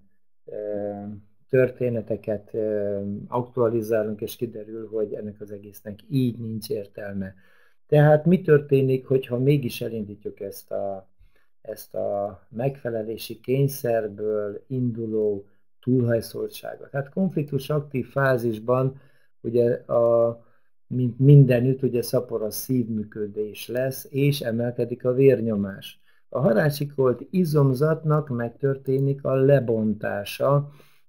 ö, történeteket ö, aktualizálunk, és kiderül, hogy ennek az egésznek így nincs értelme. Tehát mi történik, hogyha mégis elindítjuk ezt a, ezt a megfelelési kényszerből induló túlhajszoltságot? Hát konfliktus aktív fázisban ugye a, mint mindenütt, ugye szaporos szívműködés lesz, és emelkedik a vérnyomás. A harácsikolt izomzatnak megtörténik a lebontása,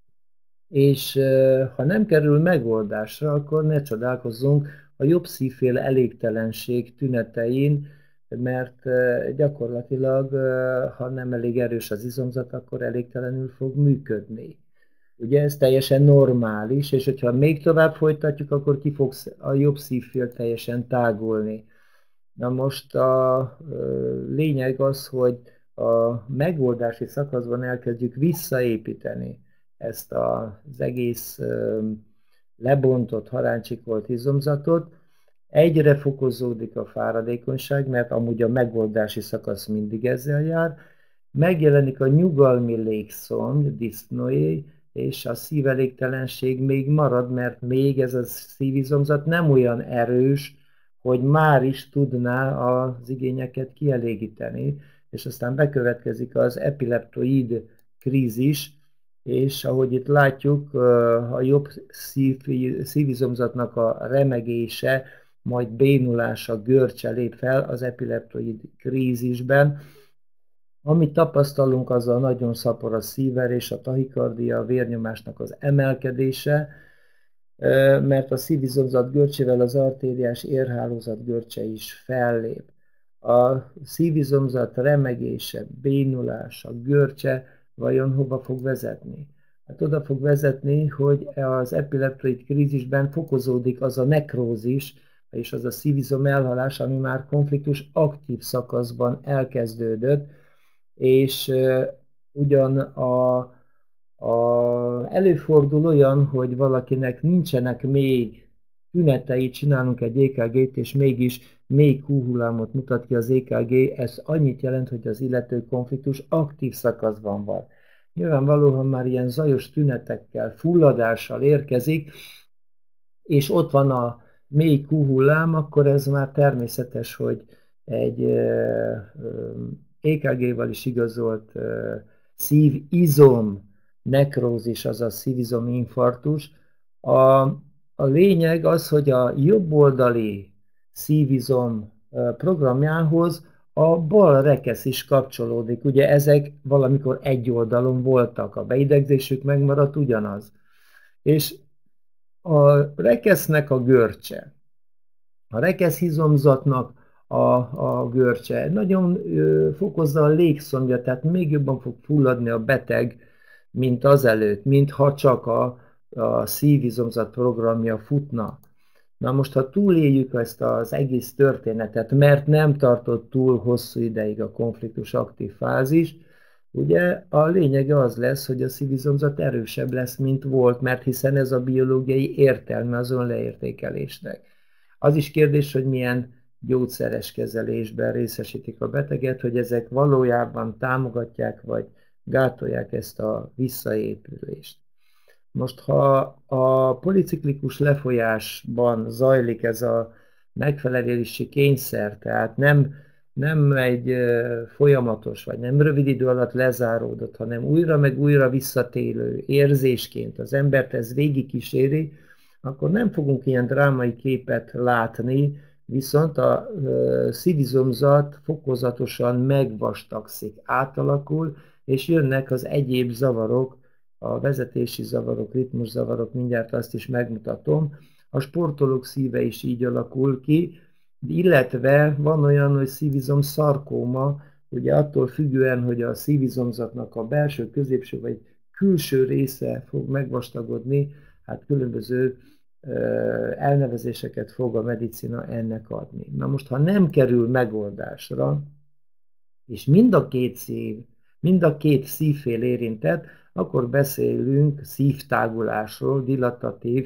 és ha nem kerül megoldásra, akkor ne csodálkozzunk a jobb szívféle elégtelenség tünetein, mert gyakorlatilag, ha nem elég erős az izomzat, akkor elégtelenül fog működni. Ugye ez teljesen normális, és hogyha még tovább folytatjuk, akkor ki fog a jobb szívfél teljesen tágulni. Na most a lényeg az, hogy a megoldási szakaszban elkezdjük visszaépíteni ezt az egész lebontott, haráncsikolt izomzatot. Egyre fokozódik a fáradékonyság, mert amúgy a megoldási szakasz mindig ezzel jár. Megjelenik a nyugalmi légszomj, diszpnoé, és a szívelégtelenség még marad, mert még ez a szívizomzat nem olyan erős, hogy már is tudná az igényeket kielégíteni, és aztán bekövetkezik az epileptoid krízis, és ahogy itt látjuk, a jobb szív, szívizomzatnak a remegése, majd bénulása, görcse lép fel az epileptoid krízisben. Amit tapasztalunk, az a nagyon szapor a szívverés, a tahikardia, a vérnyomásnak az emelkedése, mert a szívizomzat görcsével az artériás érhálózat görcse is fellép. A szívizomzat remegése, bénulása, görcse vajon hova fog vezetni? Hát oda fog vezetni, hogy az epileptoid krízisben fokozódik az a nekrózis, és az a szívizom elhalás, ami már konfliktus aktív szakaszban elkezdődött, és ugyan a, a, előfordul olyan, hogy valakinek nincsenek még tünetei, csinálunk egy é ká gét, és mégis még Q hullámot mutat ki az é ká gé, ez annyit jelent, hogy az illető konfliktus aktív szakaszban van. Nyilvánvalóan már ilyen zajos tünetekkel, fulladással érkezik, és ott van a mély Q hullám, akkor ez már természetes, hogy egy é ká géval is igazolt szívizom nekrózis, azaz szívizom infarktus. A, a lényeg az, hogy a jobboldali szívizom programjához a bal rekesz is kapcsolódik. Ugye ezek valamikor egy oldalon voltak, a beidegzésük megmaradt ugyanaz. És a rekesznek a görcse, a rekeszhizomzatnak a, a görcse nagyon ö, fokozza a légszomja, tehát még jobban fog fulladni a beteg, mint azelőtt, mintha csak a, a szívizomzat programja futna. Na most, ha túléljük ezt az egész történetet, mert nem tartott túl hosszú ideig a konfliktus aktív fázis, ugye a lényege az lesz, hogy a szívizomzat erősebb lesz, mint volt, mert hiszen ez a biológiai értelme az önleértékelésnek. Az is kérdés, hogy milyen gyógyszeres kezelésben részesítik a beteget, hogy ezek valójában támogatják vagy gátolják ezt a visszaépülést. Most, ha a policiklikus lefolyásban zajlik ez a megfelelési kényszer, tehát nem, nem egy folyamatos, vagy nem rövid idő alatt lezáródott, hanem újra meg újra visszatérő érzésként az embert ez végigkíséri, akkor nem fogunk ilyen drámai képet látni, viszont a szívizomzat fokozatosan megvastagszik, átalakul, és jönnek az egyéb zavarok, a vezetési zavarok, ritmuszavarok, mindjárt azt is megmutatom. A sportolók szíve is így alakul ki, illetve van olyan, hogy szívizom szarkóma, ugye attól függően, hogy a szívizomzatnak a belső, középső vagy külső része fog megvastagodni, hát különböző elnevezéseket fog a medicina ennek adni. Na most, ha nem kerül megoldásra, és mind a két szív, mind a két szívfél érintett, akkor beszélünk szívtágulásról, dilatatív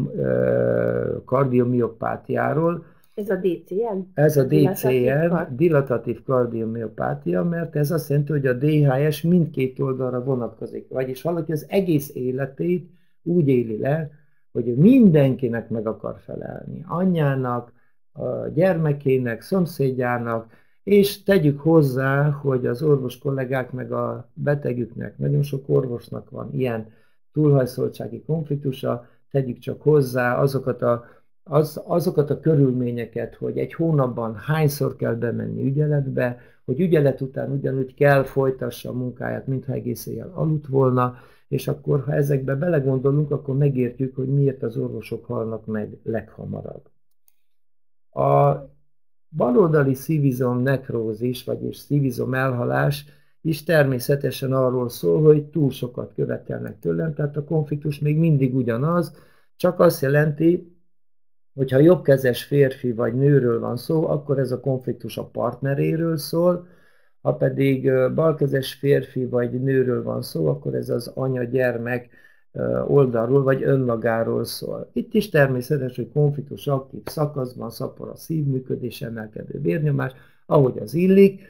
kardiomiopátiáról. Ez a dé cé em? Ez a dé cé em, dilatatív kardiomiopátia, mert ez azt jelenti, hogy a dé há es mindkét oldalra vonatkozik. Vagyis valaki az egész életét úgy éli le, hogy mindenkinek meg akar felelni. Anyjának, a gyermekének, szomszédjának, és tegyük hozzá, hogy az orvos kollégák meg a betegüknek, nagyon sok orvosnak van ilyen túlhajszoltsági konfliktusa, tegyük csak hozzá azokat a, az, azokat a körülményeket, hogy egy hónapban hányszor kell bemenni ügyeletbe, hogy ügyelet után ugyanúgy kell folytassa a munkáját, mintha egész éjjel aludt volna, és akkor, ha ezekbe belegondolunk, akkor megértjük, hogy miért az orvosok halnak meg leghamarabb. A baloldali szívizom nekrózis, vagyis szívizom elhalás is természetesen arról szól, hogy túl sokat követelnek tőlem, tehát a konfliktus még mindig ugyanaz, csak azt jelenti, hogy ha jobbkezes férfi vagy nőről van szó, akkor ez a konfliktus a partneréről szól, ha pedig balkezes férfi vagy nőről van szó, akkor ez az anya-gyermek oldalról vagy önmagáról szól. Itt is természetes, hogy konfliktus aktív szakaszban szapor a szívműködés, emelkedő vérnyomás, ahogy az illik.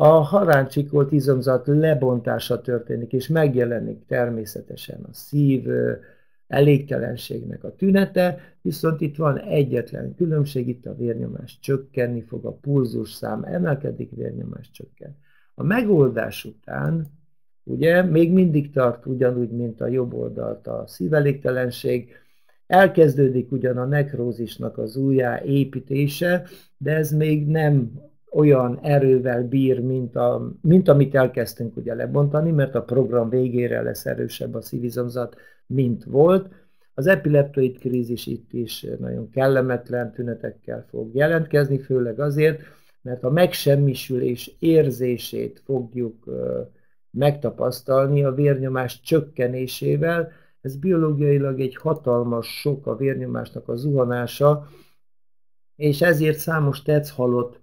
a haráncsikolt izomzat lebontása történik, és megjelenik természetesen a szív elégtelenségnek a tünete, viszont itt van egyetlen különbség, itt a vérnyomás csökkenni fog, a pulzusszám emelkedik, vérnyomás csökken. A megoldás után ugye még mindig tart ugyanúgy, mint a jobb oldalt a szívelégtelenség, elkezdődik ugyan a nekrózisnak az újjáépítése, de ez még nem olyan erővel bír, mint, a, mint amit elkezdtünk ugye lebontani, mert a program végére lesz erősebb a szívizomzat, mint volt. Az epileptoid krízis itt is nagyon kellemetlen tünetekkel fog jelentkezni, főleg azért, mert a megsemmisülés érzését fogjuk megtapasztalni a vérnyomás csökkenésével. Ez biológiailag egy hatalmas sok a vérnyomásnak a zuhanása, és ezért számos tetszhalott,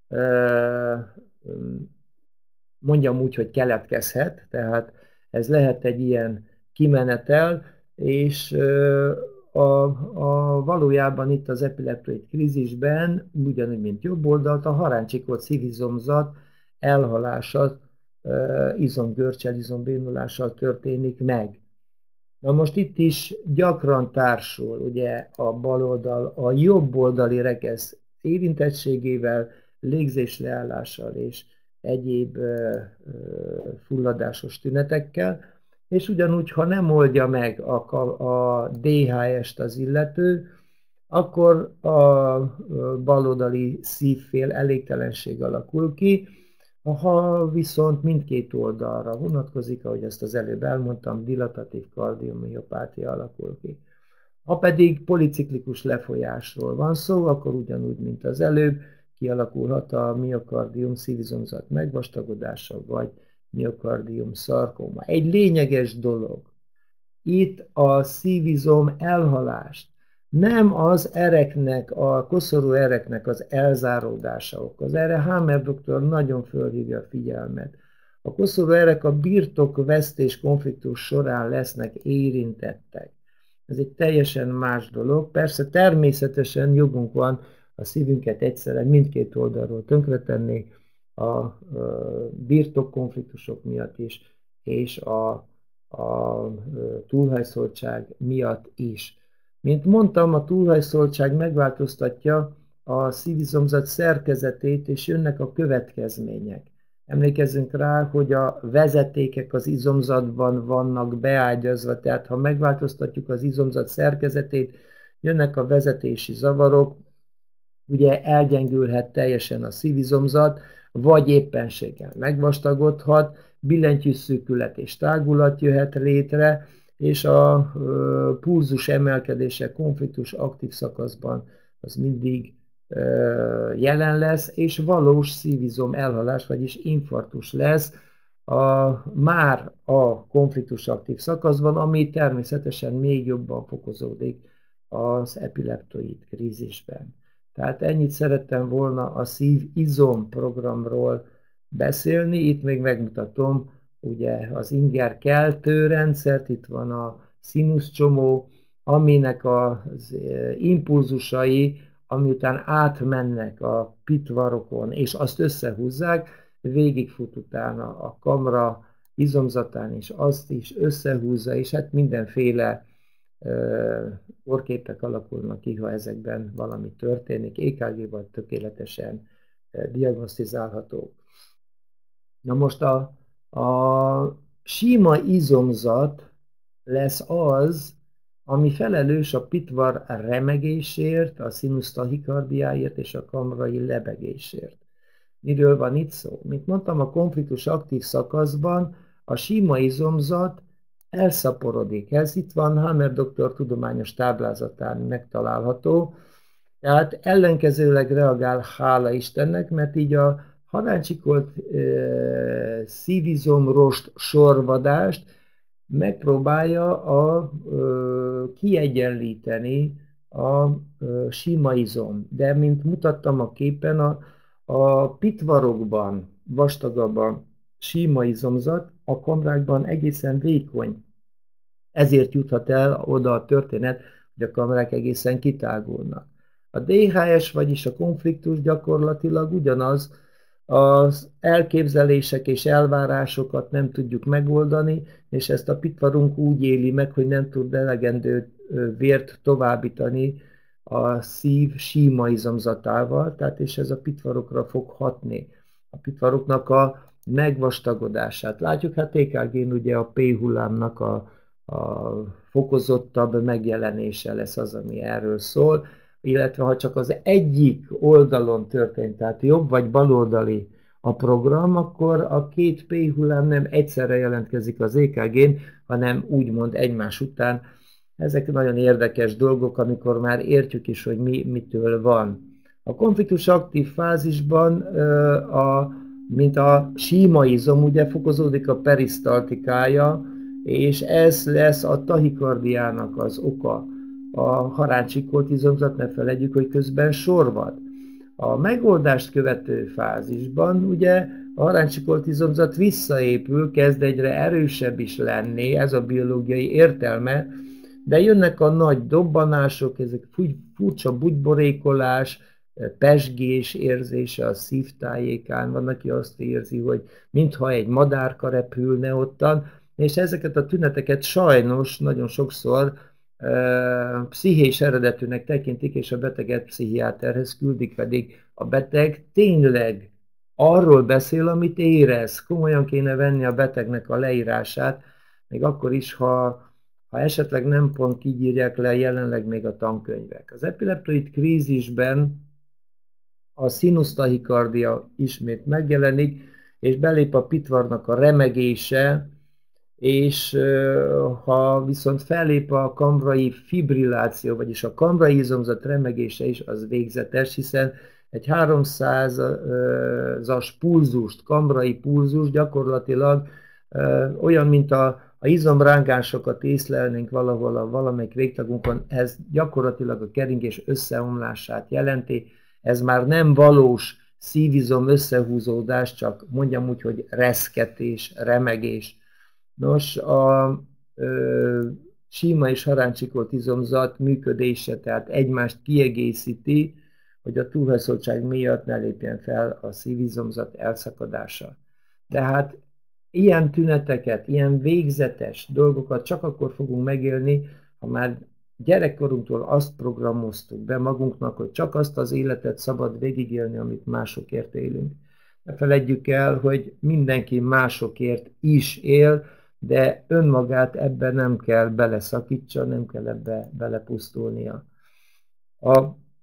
mondjam úgy, hogy keletkezhet, tehát ez lehet egy ilyen kimenetel, és a, a valójában itt az epileptoid krízisben, ugyanúgy, mint jobb oldalt, a haráncsikolt szívizomzat elhalása, izomgörcsel, izombénulással történik meg. Na most itt is gyakran társul ugye a bal oldal a jobb oldali rekesz érintettségével, légzésleállással és egyéb ö, ö, fulladásos tünetekkel, és ugyanúgy, ha nem oldja meg a, a dé há est az illető, akkor a baloldali szívfél elégtelenség alakul ki. Ha viszont mindkét oldalra vonatkozik, ahogy ezt az előbb elmondtam, dilatatív kardiomiopátia alakul ki. Ha pedig policiklikus lefolyásról van szó, akkor ugyanúgy, mint az előbb, kialakulhat a miokardium szívizomzat megvastagodása, vagy miokardium szarkóma. Egy lényeges dolog, itt a szívizom elhalást nem az ereknek, a koszorú ereknek az elzáródása okoz. Erre Hammer doktor nagyon fölhívja a figyelmet. A koszorú erek a birtokvesztés konfliktus során lesznek érintettek. Ez egy teljesen más dolog. Persze természetesen jogunk van a szívünket egyszerre mindkét oldalról tönkretenni, a birtokkonfliktusok miatt is, és a, a túlhajszoltság miatt is. Mint mondtam, a túlhajszoltság megváltoztatja a szívizomzat szerkezetét, és jönnek a következmények. Emlékezzünk rá, hogy a vezetékek az izomzatban vannak beágyazva, tehát ha megváltoztatjuk az izomzat szerkezetét, jönnek a vezetési zavarok, ugye elgyengülhet teljesen a szívizomzat, vagy éppenséggel megvastagodhat, billentyűszűkület és tágulat jöhet létre, és a pulzus emelkedése konfliktus aktív szakaszban az mindig jelen lesz, és valós szívizom elhalás, vagyis infarktus lesz a, már a konfliktus aktív szakaszban, ami természetesen még jobban fokozódik az epileptoid krízisben. Tehát ennyit szerettem volna a szívizom programról beszélni, itt még megmutatom ugye az inger keltő rendszert, itt van a színuszcsomó, aminek az impulzusai, amiután átmennek a pitvarokon, és azt összehúzzák, végigfut utána a kamra izomzatán, és azt is összehúzza, és hát mindenféle orrképek alakulnak ki, ha ezekben valami történik. é ká gé-val tökéletesen diagnosztizálható. Na most a, a sima izomzat lesz az, ami felelős a pitvar remegésért, a sinus tachikardiáért és a kamrai lebegésért. Miről van itt szó? Mint mondtam, a konfliktus aktív szakaszban a sima izomzat elszaporodik. Ez itt van Hammer doktor tudományos táblázatán megtalálható. Tehát ellenkezőleg reagál, hála Istennek, mert így a haráncsikolt e, szívizomrost sorvadást megpróbálja a, e, kiegyenlíteni a e, sima izom. De mint mutattam a képen, a, a pitvarokban vastagabb a sima izomzat, a kamrákban egészen vékony. Ezért juthat el oda a történet, hogy a kamrák egészen kitágulnak. A dé há es, vagyis a konfliktus gyakorlatilag ugyanaz, Az elképzelések és elvárásokat nem tudjuk megoldani, és ezt a pitvarunk úgy éli meg, hogy nem tud elegendő vért továbbítani a szív síma izomzatával, tehát és ez a pitvarokra fog hatni. A pitvaroknak a megvastagodását. Látjuk, hát té ká gén ugye a P hullámnak a, a fokozottabb megjelenése lesz az, ami erről szól, illetve ha csak az egyik oldalon történt, tehát jobb vagy baloldali a program, akkor a két P hullám nem egyszerre jelentkezik az é ká gén, hanem úgymond egymás után. Ezek nagyon érdekes dolgok, amikor már értjük is, hogy mi mitől van. A konfliktus aktív fázisban, a, mint a síma izom, ugye fokozódik a perisztaltikája, és ez lesz a tahikardiának az oka. A haráncsikkolt izomzat, ne felejtjük, hogy közben sorvad. A megoldást követő fázisban ugye a haráncsikkolt izomzat visszaépül, kezd egyre erősebb is lenni, ez a biológiai értelme, de jönnek a nagy dobbanások, ezek furcsa bugyborékolás, pezsgés érzése a szívtájékán, van, aki azt érzi, hogy mintha egy madárka repülne ottan, és ezeket a tüneteket sajnos nagyon sokszor uh, pszichés eredetűnek tekintik, és a beteget pszichiáterhez küldik, pedig a beteg tényleg arról beszél, amit érez. Komolyan kéne venni a betegnek a leírását, még akkor is, ha ha esetleg nem pont így írják le jelenleg még a tankönyvek. Az epileptoid krízisben a szinusztahikardia ismét megjelenik, és belép a pitvarnak a remegése, és ha viszont fellép a kambrai fibrilláció, vagyis a kambrai izomzat remegése is, az végzetes, hiszen egy háromszázas pulzust, kambrai pulzus gyakorlatilag olyan, mint a ha izomrángánsokat észlelnénk valahol a valamelyik végtagunkon, ez gyakorlatilag a keringés összeomlását jelenti. Ez már nem valós szívizom összehúzódás, csak mondjam úgy, hogy reszketés, remegés. Nos, a ö, síma és haráncsikkolt izomzat működése, tehát egymást kiegészíti, hogy a túlhajszoltság miatt ne lépjen fel a szívizomzat elszakadása. Tehát ilyen tüneteket, ilyen végzetes dolgokat csak akkor fogunk megélni, ha már gyerekkorunktól azt programoztuk be magunknak, hogy csak azt az életet szabad végigélni, amit másokért élünk. Ne feledjük el, hogy mindenki másokért is él, de önmagát ebbe nem kell beleszakítsa, nem kell ebbe belepusztulnia. A,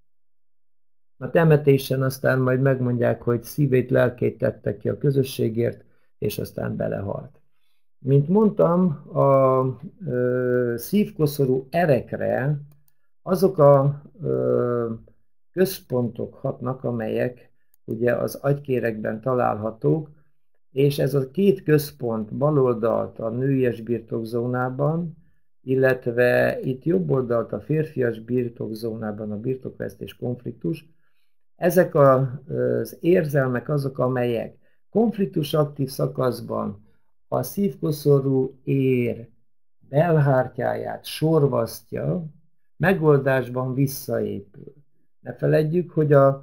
a temetésen aztán majd megmondják, hogy szívét, lelkét tette ki a közösségért, és aztán belehalt. Mint mondtam, a ö, szívkoszorú erekre azok a ö, központok hatnak, amelyek ugye az agykéregben találhatók, és ez a két központ baloldalt a nőies birtokzónában, illetve itt jobb oldalt a férfias birtokzónában a birtokvesztés konfliktus, ezek az érzelmek azok, amelyek konfliktus aktív szakaszban a szívkoszorú ér belhártyáját sorvasztja, megoldásban visszaépül. Ne feledjük, hogy a,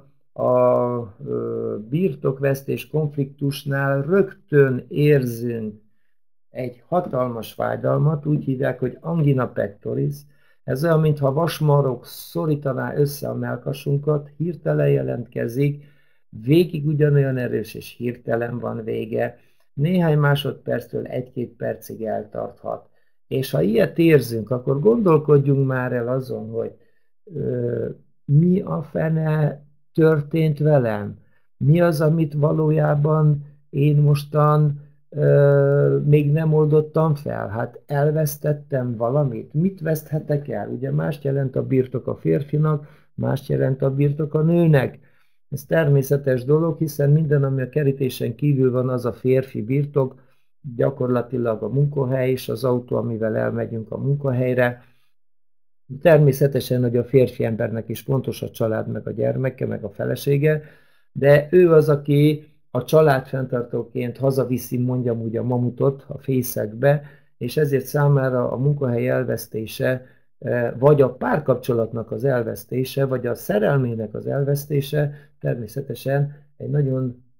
a birtokvesztés konfliktusnál rögtön érzünk egy hatalmas fájdalmat, úgy hívják, hogy angina pectoris. Ez olyan, mintha vasmarok szorítaná össze a mellkasunkat, hirtelen jelentkezik, végig ugyanolyan erős és hirtelen van vége, néhány másodperctől egy-két percig eltarthat. És ha ilyet érzünk, akkor gondolkodjunk már el azon, hogy ö, mi a fene történt velem, mi az, amit valójában én mostan ö, még nem oldottam fel. Hát elvesztettem valamit, mit veszthetek el? Ugye mást jelent a birtok a férfinak, mást jelent a birtok a nőnek. Ez természetes dolog, hiszen minden, ami a kerítésen kívül van, az a férfi birtok, gyakorlatilag a munkahely és az autó, amivel elmegyünk a munkahelyre. Természetesen, hogy a férfi embernek is fontos a család, meg a gyermeke, meg a felesége, de ő az, aki a családfenntartóként hazaviszi, mondjam úgy, a mamutot a fészekbe, és ezért számára a munkahely elvesztése, vagy a párkapcsolatnak az elvesztése, vagy a szerelmének az elvesztése természetesen egy nagyon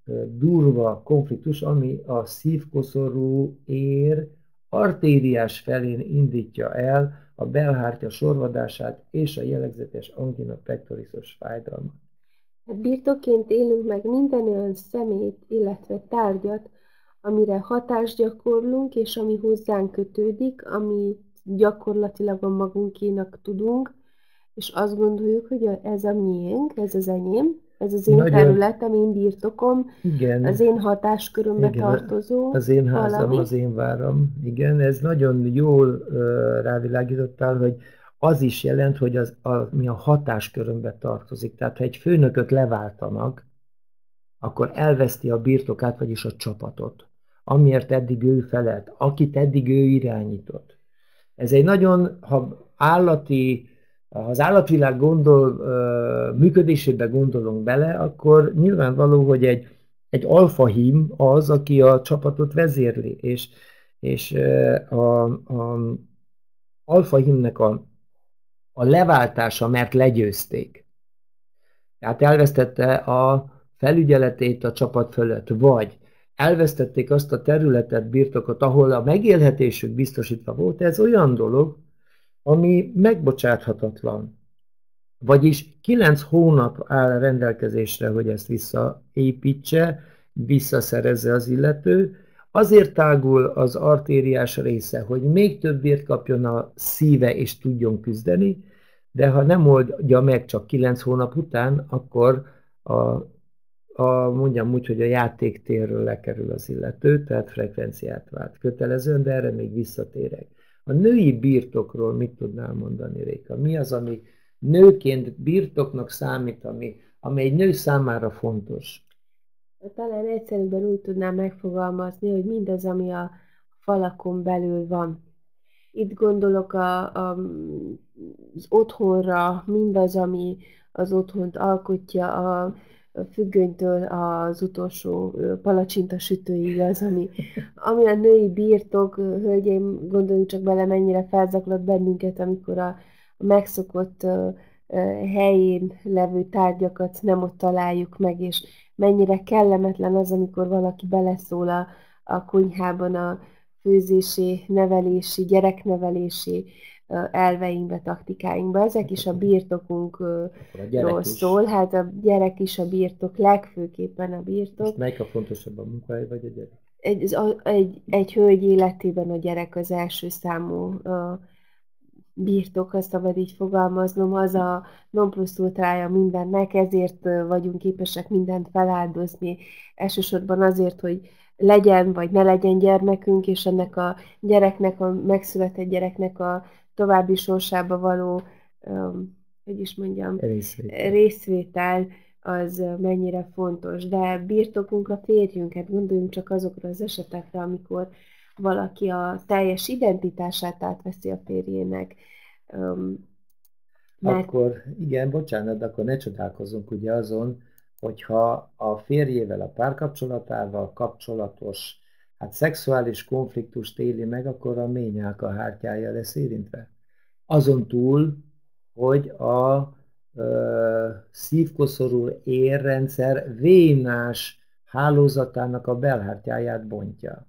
durva konfliktus, ami a szívkoszorú ér artériás felén indítja el a belhártya sorvadását és a jellegzetes angina pectorisos fájdalmat. Birtokként élünk meg minden olyan szemét, illetve tárgyat, amire hatást gyakorlunk, és ami hozzánk kötődik, ami gyakorlatilag a magunkénak tudunk, és azt gondoljuk, hogy ez a miénk, ez az enyém, ez az én Nagyon, területem, én birtokom, igen, az én hatáskörömbe igen, tartozó az én házam, valami. az én váram. Igen, ez nagyon jól uh, rávilágítottál, hogy az is jelent, hogy az, a, mi a hatáskörömbe tartozik. Tehát ha egy főnököt leváltanak, akkor elveszti a birtokát, vagyis a csapatot, amiért eddig ő felelt, akit eddig ő irányított. Ez egy nagyon, ha állati, ha az állatvilág gondol, működésébe gondolunk bele, akkor nyilvánvaló, hogy egy, egy alfahím az, aki a csapatot vezérli, és, és a, a alfahímnek a, a leváltása, mert legyőzték. Tehát elvesztette a felügyeletét a csapat fölött, vagy elvesztették azt a területet, birtokot, ahol a megélhetésük biztosítva volt, ez olyan dolog, ami megbocsáthatatlan. Vagyis kilenc hónap áll rendelkezésre, hogy ezt visszaépítse, visszaszerezze az illető. Azért tágul az artériás része, hogy még több vért kapjon a szíve és tudjon küzdeni, de ha nem oldja meg csak kilenc hónap után, akkor a, a, mondjam úgy, hogy a játéktérről lekerül az illető, tehát frekvenciát vált kötelezően, de erre még visszatérek. A női birtokról mit tudnál mondani, Réka? Mi az, ami nőként birtoknak számít, ami, ami egy nő számára fontos? Talán egyszerűbben úgy tudnám megfogalmazni, hogy mindaz, ami a falakon belül van. Itt gondolok a, a, az otthonra, mindaz, ami az otthont alkotja, a, a függönytől az utolsó palacsinta sütőig az, ami, ami a női birtok, hölgyeim, gondoljunk csak bele, mennyire felzaklat bennünket, amikor a, a megszokott uh, helyén levő tárgyakat nem ott találjuk meg, és mennyire kellemetlen az, amikor valaki beleszól a, a konyhában a főzési, nevelési, gyereknevelési elveinkbe, taktikáinkba. Ezek is a birtokunkról szól. Hát a gyerek is a birtok, legfőképpen a birtok. Most melyik a fontosabb, a munkahely vagy a gyerek? Egy, egy, egy hölgy életében a gyerek az első számú birtok, azt szabad így fogalmaznom, az a non plus ultrája mindennek, ezért vagyunk képesek mindent feláldozni. Elsősorban azért, hogy legyen vagy ne legyen gyermekünk, és ennek a gyereknek, a megszületett gyereknek a további sorsába való, hogy is mondjam, részvétel. részvétel az mennyire fontos. De birtokunk a férjünket, gondoljunk csak azokra az esetekre, amikor valaki a teljes identitását átveszi a férjének. Um, mert... Akkor, igen, bocsánat, akkor ne csodálkozzunk ugye azon, hogyha a férjével, a párkapcsolatával kapcsolatos, hát szexuális konfliktust éli meg, akkor a ményálka hártyája lesz érintve. Azon túl, hogy a ö, szívkoszorú érrendszer vénás hálózatának a belhártyáját bontja.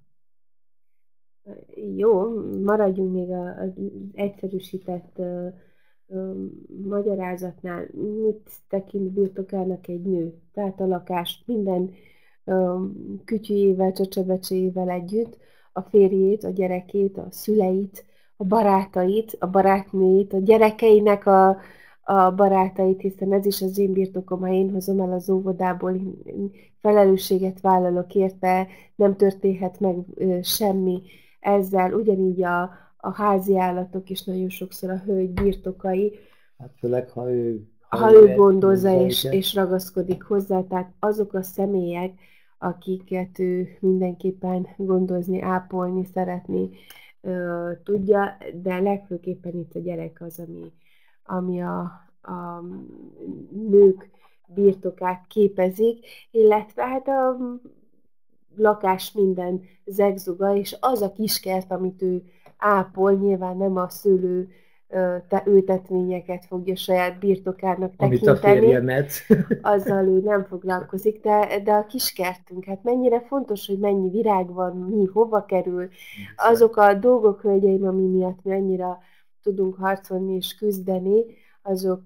Jó, maradjunk még az egyszerűsített ö, ö, magyarázatnál. Mit tekint birtokának egy nő? Tehát a lakást minden ö, kütyüjével, csacsabecséjével együtt, a férjét, a gyerekét, a szüleit, a barátait, a barátnőjét, a gyerekeinek a, a barátait, hiszen ez is az én birtokom, ha én hozom el az óvodából, én felelősséget vállalok érte, nem történhet meg ö, semmi ezzel, ugyanígy a, a házi állatok is nagyon sokszor a hölgy birtokai. Hát főleg, ha ő, ha ha ő gondozza és, és ragaszkodik hozzá, tehát azok a személyek, akiket ő mindenképpen gondozni, ápolni, szeretni ö, tudja, de legfőképpen itt a gyerek az, ami, ami a, a nők birtokát képezik, illetve hát a lakás minden zegzuga, és az a kiskert, amit ő ápol, nyilván nem a szőlő ö, te ültetvényeket fogja saját birtokának Amit a tekinteni, férjem etsz. azzal ő nem foglalkozik, de, de a kiskertünk, hát mennyire fontos, hogy mennyi virág van, mi hova kerül, azok a dolgok, hölgyeim, ami miatt mi annyira tudunk harcolni és küzdeni, azok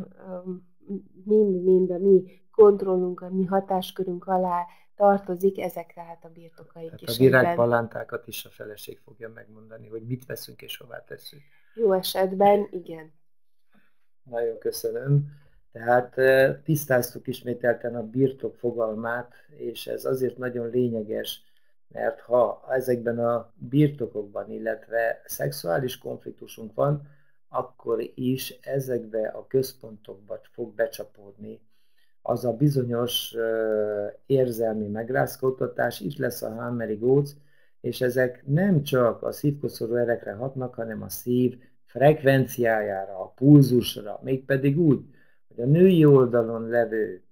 mind-mind a mi kontrollunk, a mi hatáskörünk alá tartozik, ezekre hát a birtokaik Tehát a is egyben. virágpalántákat is a feleség fogja megmondani, hogy mit veszünk és hová tesszük. Jó esetben igen. Nagyon köszönöm. Tehát tisztáztuk ismételten a birtok fogalmát, és ez azért nagyon lényeges, mert ha ezekben a birtokokban, illetve szexuális konfliktusunk van, akkor is ezekbe a központokba fog becsapódni az a bizonyos érzelmi megrázkódtatás, itt lesz a Hammeri góc, és ezek nem csak a szívkoszorú erekre hatnak, hanem a szív frekvenciájára, a pulzusra, mégpedig úgy, hogy a női oldalon levő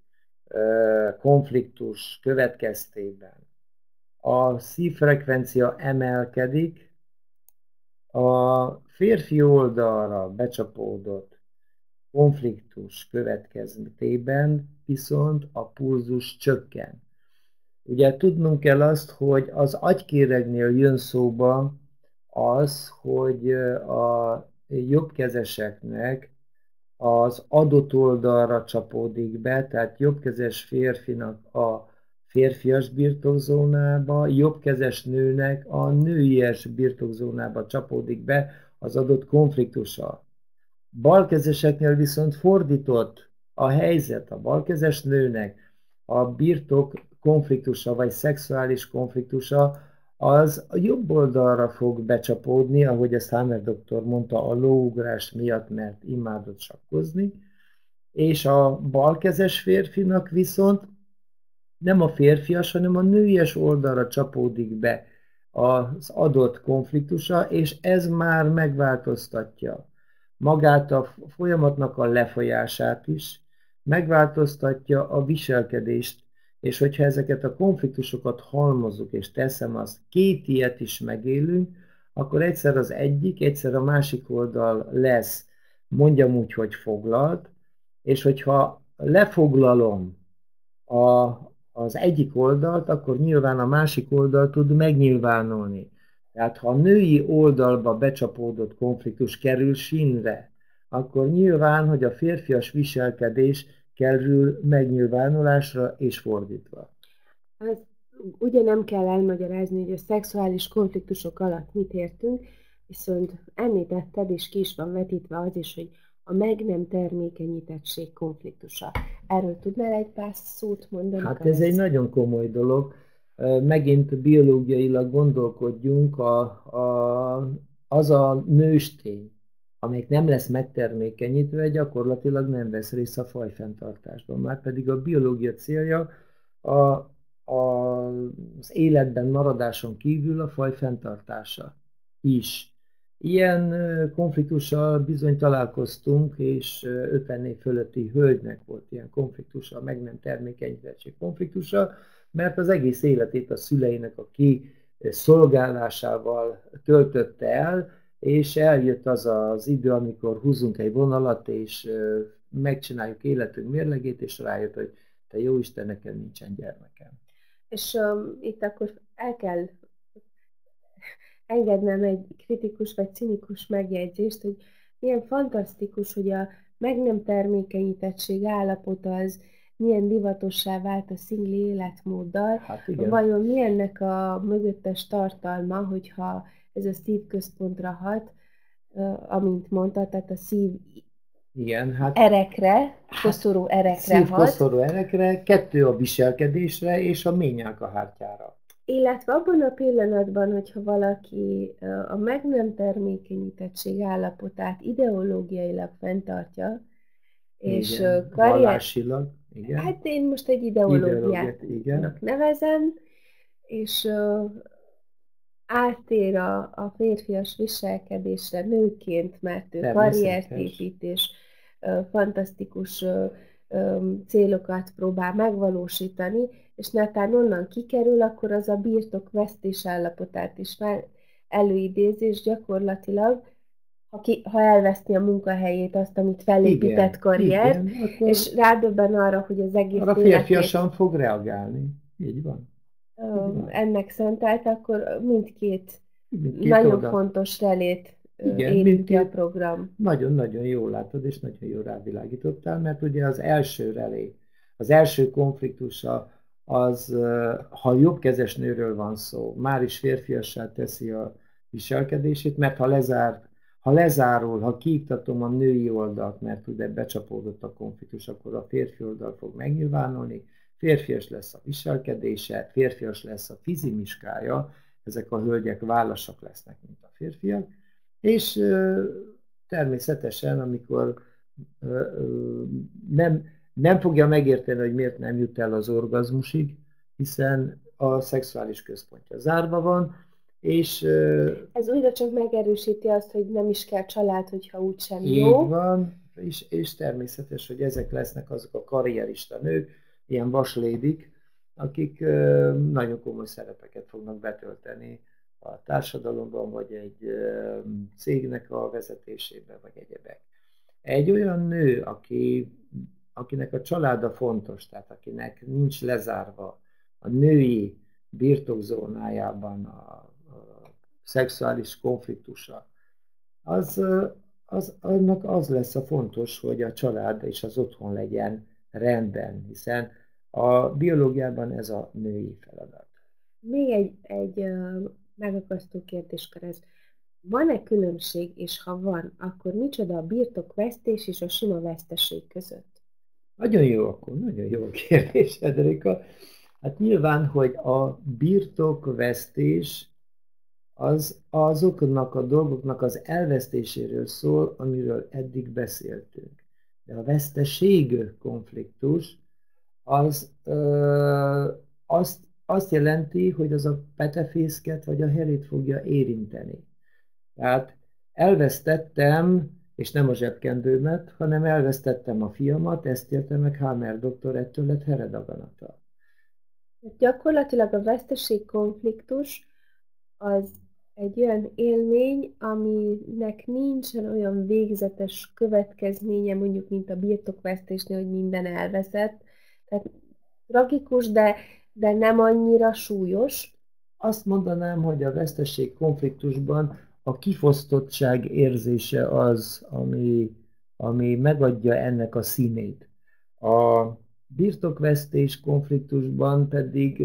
konfliktus következtében a szívfrekvencia emelkedik, a férfi oldalra becsapódott konfliktus következtében viszont a pulzus csökken. Ugye tudnunk kell azt, hogy az agykéregnél jön szóba az, hogy a jobbkezeseknek az adott oldalra csapódik be, tehát jobbkezes férfinak a férfias birtokzónába, jobbkezes nőnek a nőies birtokzónába csapódik be az adott konfliktussal. Balkezeseknél viszont fordított a helyzet, a balkezes nőnek a birtok konfliktusa vagy szexuális konfliktusa az a jobb oldalra fog becsapódni, ahogy ezt Hammer doktor mondta, a lóugrás miatt, mert imádott sakkozni, és a balkezes férfinak viszont nem a férfias, hanem a nőies oldalra csapódik be az adott konfliktusa, és ez már megváltoztatja magát a folyamatnak a lefolyását is, megváltoztatja a viselkedést, és hogyha ezeket a konfliktusokat halmozzuk, és teszem azt, két ilyet is megélünk, akkor egyszer az egyik, egyszer a másik oldal lesz, mondjam úgy, hogy foglalt, és hogyha lefoglalom a, az egyik oldalt, akkor nyilván a másik oldal tud megnyilvánulni. Tehát ha a női oldalba becsapódott konfliktus kerül sínre, akkor nyilván, hogy a férfias viselkedés kerül megnyilvánulásra és fordítva. Az, ugye nem kell elmagyarázni, hogy a szexuális konfliktusok alatt mit értünk, viszont említetted, és ki is van vetítve az is, hogy a meg nem termékenyítettség konfliktusa. Erről tudnál egy pár szót mondani? Hát ez egy nagyon komoly dolog. Megint biológiailag gondolkodjunk, a, a, az a nőstény, amelyik nem lesz megtermékenyítve, gyakorlatilag nem vesz részt a fajfenntartásban. Márpedig a biológia célja a, a, az életben maradáson kívül a faj fenntartása is. Ilyen konfliktussal bizony találkoztunk, és ötven év fölötti hölgynek volt ilyen konfliktusa, meg nem termékenyítettség konfliktusa, mert az egész életét a szüleinek a kiszolgálásával töltötte el, és eljött az az idő, amikor húzunk egy vonalat, és megcsináljuk életünk mérlegét, és rájött, hogy te jó Isten, nekem nincsen gyermekem. És um, itt akkor el kell engednem egy kritikus vagy cinikus megjegyzést, hogy milyen fantasztikus, hogy a meg nem termékenyítettség állapota az milyen divatossá vált a szingli életmóddal. Hát igen. Vajon mi ennek a mögöttes tartalma, hogyha ez a szívközpontra hat, amint mondta, tehát a szív igen, hát, erekre, koszorú erekre hat. Szívkoszorú erekre, kettő a viselkedésre és a ményálkahártyára. Illetve abban a pillanatban, hogyha valaki a meg nem termékenyítettség állapotát ideológiailag fenntartja, és igen, karrier... vallásilag, igen. Hát én most egy ideológiának nevezem, és uh, átér a, a férfias viselkedésre nőként, mert ő karriert épít, és uh, fantasztikus uh, um, célokat próbál megvalósítani, és netán onnan kikerül, akkor az a birtok vesztés állapotát is már előidézi, és gyakorlatilag ha, ki, ha elveszti a munkahelyét, azt, amit felépített Igen, karriert, igen, akkor és rádöbben arra, hogy az egész arra életét férfiasan fog reagálni. Így van. Így ö, van. ennek szentelt, akkor mindkét Mindkét nagyon oldal. fontos relét ö, Igen, érinti a mindkét program. nagyon-nagyon jól látod, és nagyon jól rávilágítottál, mert ugye az első relé, az első konfliktusa az, ha jobbkezes nőről van szó, már is férfiassá teszi a viselkedését, mert ha lezár, ha lezárul, ha kiiktatom a női oldalt, mert ugye becsapódott a konfliktus, akkor a férfi oldal fog megnyilvánulni, férfias lesz a viselkedése, férfias lesz a fizimiskája, ezek a hölgyek vállasak lesznek, mint a férfiak, és természetesen, amikor nem, nem fogja megérteni, hogy miért nem jut el az orgazmusig, hiszen a szexuális központja zárva van, és Ez újra csak megerősíti azt, hogy nem is kell család, hogyha úgysem így jó. van, és, és természetes, hogy ezek lesznek azok a karrierista nők, ilyen vaslédik, akik nagyon komoly szerepeket fognak betölteni a társadalomban, vagy egy cégnek a vezetésében, vagy egyebek. Egy olyan nő, aki, akinek a családa fontos, tehát akinek nincs lezárva a női birtokzónájában a, a szexuális konfliktusa, az, az, annak az lesz a fontos, hogy a család és az otthon legyen rendben, hiszen a biológiában ez a női feladat. Még egy, egy uh, megakasztó kérdéskör ez. Van-e különbség, és ha van, akkor micsoda a birtokvesztés és a sima veszteség között? Nagyon jó, akkor nagyon jó a kérdés, Edrika. Hát nyilván, hogy a birtokvesztés az azoknak a dolgoknak az elvesztéséről szól, amiről eddig beszéltünk. De a veszteség konfliktus az ö, azt, azt jelenti, hogy az a petefészket vagy a herét fogja érinteni. Tehát elvesztettem, és nem a zsebkendőmet, hanem elvesztettem a fiamat, ezt érte meg Hammer doktor, ettől lett heredaganata. Gyakorlatilag a veszteség konfliktus az egy olyan élmény, aminek nincsen olyan végzetes következménye, mondjuk, mint a birtokvesztésnél, hogy minden elveszett. Tehát tragikus, de, de nem annyira súlyos. Azt mondanám, hogy a veszteség konfliktusban a kifosztottság érzése az, ami, ami megadja ennek a színét. A birtokvesztés konfliktusban pedig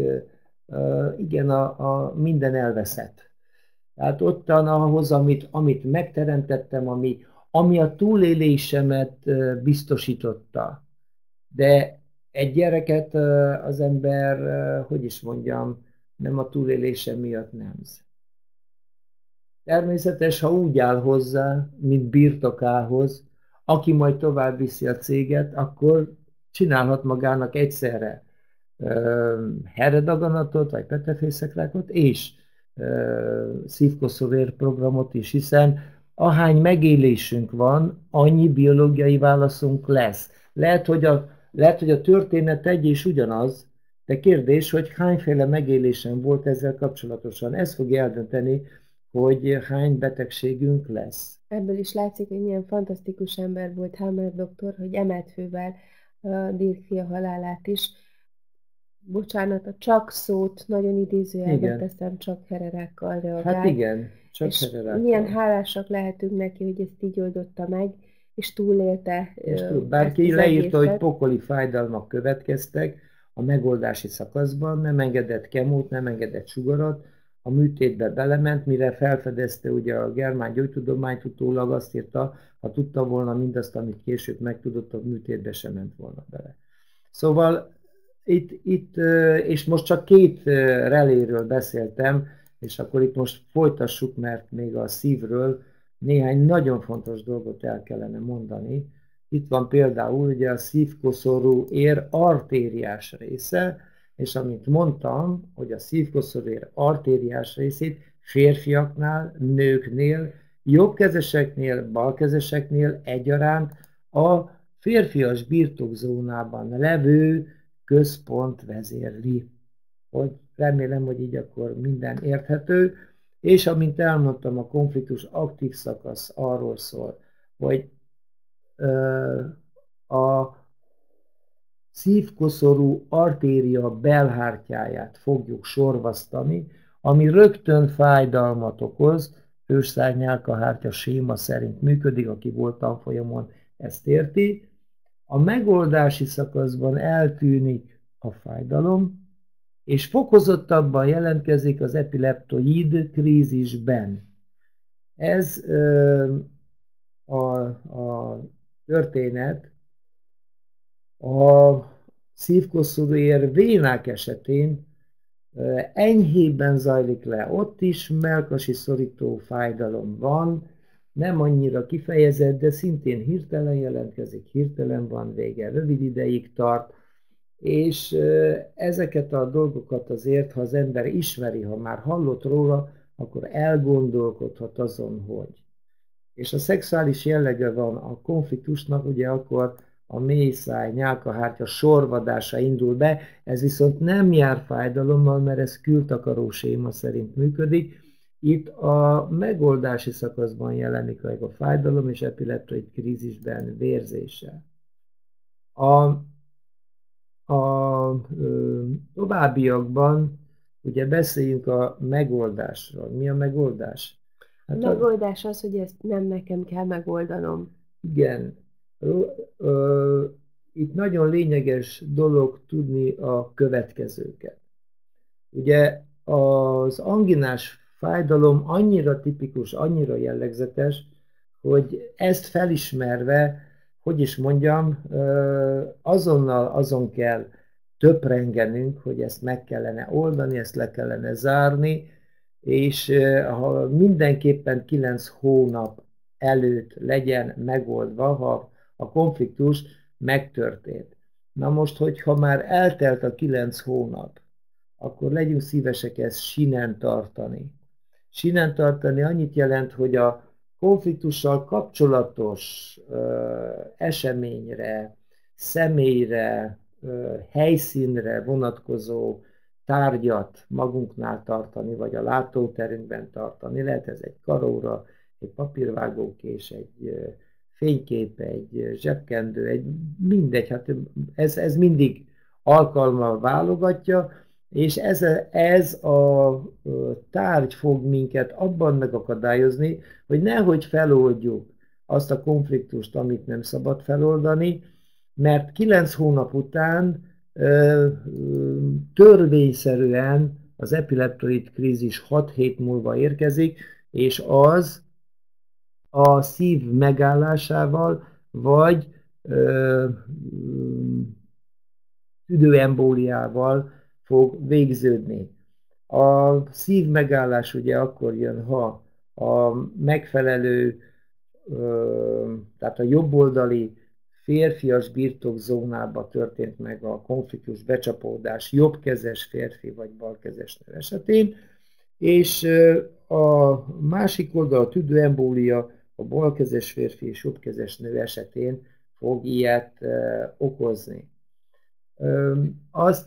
igen, a, a minden elveszett. Tehát ottan ahhoz, amit, amit megteremtettem, ami, ami a túlélésemet biztosította. De egy gyereket az ember, hogy is mondjam, nem a túlélése miatt nemz. Természetes, ha úgy áll hozzá, mint birtokához, aki majd tovább viszi a céget, akkor csinálhat magának egyszerre heredaganatot, vagy petefészekrákot, és szívkoszóvér programot is, hiszen ahány megélésünk van, annyi biológiai válaszunk lesz. Lehet, hogy a, lehet, hogy a történet egy és ugyanaz, de kérdés, hogy hányféle megélésem volt ezzel kapcsolatosan. Ez fogja eldönteni, hogy hány betegségünk lesz. Ebből is látszik, hogy milyen fantasztikus ember volt Hammer doktor, hogy emelt fővel uh, Dirk fia halálát is. Bocsánat, a csak szót nagyon idézőjelbe Igen. teszem, csak hererákkal reagált. Hát igen, csak és hererákkal. milyen hálásak lehetünk neki, hogy ezt így oldotta meg, és túlélte. És ö, tud, bárki ezt az leírta, hogy egészet. pokoli fájdalmak következtek a megoldási szakaszban, nem engedett kemót, nem engedett sugarat, a műtétbe belement, mire felfedezte ugye a germán gyógytudományt, utólag azt írta, ha tudta volna mindazt, amit később megtudott, a műtétbe sem ment volna bele. Szóval itt, itt és most csak két reléről beszéltem, és akkor itt most folytassuk, mert még a szívről néhány nagyon fontos dolgot el kellene mondani. Itt van például ugye a szívkoszorú ér artériás része, és amit mondtam, hogy a szívkoszorú ér artériás részét férfiaknál, nőknél, jobbkezeseknél, balkezeseknél egyaránt a férfias birtokzónában levő központ vezérli. Hogy remélem, hogy így akkor minden érthető. És amint elmondtam, a konfliktus aktív szakasz arról szól, hogy ö, a szívkoszorú artéria belhártyáját fogjuk sorvasztani, ami rögtön fájdalmat okoz, ősszárnyálkahártya séma szerint működik, aki volt tanfolyamon, ezt érti. A megoldási szakaszban eltűnik a fájdalom, és fokozottabban jelentkezik az epileptoid krízisben. Ez ö, a, a történet a szívkoszorúér vénák esetén enyhébben zajlik le. Ott is mellkasi szorító fájdalom van, nem annyira kifejezett, de szintén hirtelen jelentkezik, hirtelen van vége, rövid ideig tart, és ezeket a dolgokat azért, ha az ember ismeri, ha már hallott róla, akkor elgondolkodhat azon, hogy. És a szexuális jellege van a konfliktusnak, ugye akkor a mélyszáj, nyálkahártya sorvadása indul be, ez viszont nem jár fájdalommal, mert ez kültakaró séma szerint működik. Itt a megoldási szakaszban jelenik meg a fájdalom és epileptoid krízisben vérzése. A, a ö, továbbiakban ugye beszéljünk a megoldásról. Mi a megoldás? Hát a megoldás az, hogy ezt nem nekem kell megoldanom. Igen. Itt nagyon lényeges dolog tudni a következőket. Ugye az anginás fájdalom annyira tipikus, annyira jellegzetes, hogy ezt felismerve, hogy is mondjam, azonnal azon kell töprengenünk, hogy ezt meg kellene oldani, ezt le kellene zárni, és ha mindenképpen kilenc hónap előtt legyen megoldva, ha a konfliktus megtörtént. Na most, hogyha már eltelt a kilenc hónap, akkor legyünk szívesek ezt sinen tartani. Sinen tartani annyit jelent, hogy a konfliktussal kapcsolatos ö, eseményre, személyre, ö, helyszínre vonatkozó tárgyat magunknál tartani, vagy a látóterünkben tartani. Lehet ez egy karóra, egy papírvágókés, egy fénykép, egy zsebkendő, egy mindegy, hát ez, ez mindig alkalommal válogatja, és ez, ez a tárgy fog minket abban megakadályozni, hogy nehogy feloldjuk azt a konfliktust, amit nem szabad feloldani, mert kilenc hónap után törvényszerűen az epileptoid krízis hat hét múlva érkezik, és az a szív megállásával, vagy tüdőembóliával fog végződni. A szív megállás ugye akkor jön, ha a megfelelő, tehát a jobboldali férfias birtokzónába történt meg a konfliktus becsapódás jobbkezes férfi vagy balkezes nő esetén, és a másik oldal, a tüdőembólia, a balkezes férfi és jobbkezes nő esetén fog ilyet okozni. Azt,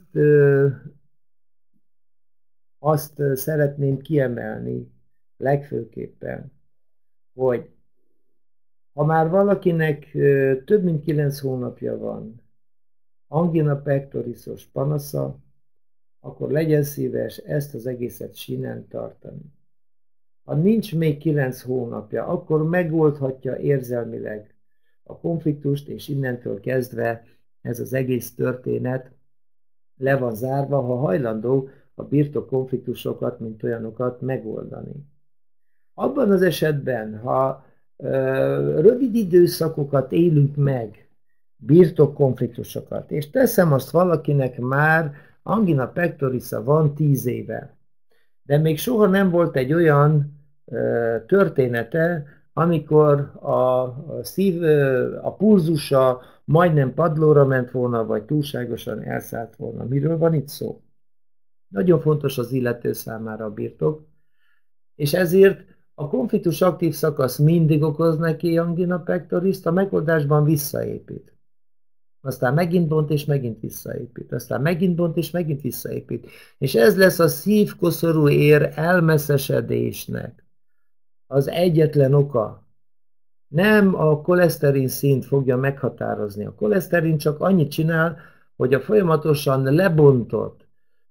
azt szeretném kiemelni legfőképpen, hogy ha már valakinek több mint kilenc hónapja van angina pectorisos panasza, akkor legyen szíves ezt az egészet sinen tartani. Ha nincs még kilenc hónapja, akkor megoldhatja érzelmileg a konfliktust, és innentől kezdve ez az egész történet le van zárva, ha hajlandó a birtok konfliktusokat, mint olyanokat megoldani. Abban az esetben, ha ö, rövid időszakokat élünk meg, birtok konfliktusokat, és teszem azt valakinek már angina pectorisa van tíz éve, de még soha nem volt egy olyan ö, története, amikor a, a szív, a pulzusa majdnem padlóra ment volna, vagy túlságosan elszállt volna. Miről van itt szó? Nagyon fontos az illető számára a birtok, és ezért a konfliktus aktív szakasz mindig okoz neki angina pectoris, a megoldásban visszaépít. Aztán megint bont, és megint visszaépít. Aztán megint bont, és megint visszaépít. És ez lesz a szívkoszorú ér elmeszesedésnek az egyetlen oka. Nem a koleszterin szint fogja meghatározni. A koleszterin csak annyit csinál, hogy a folyamatosan lebontott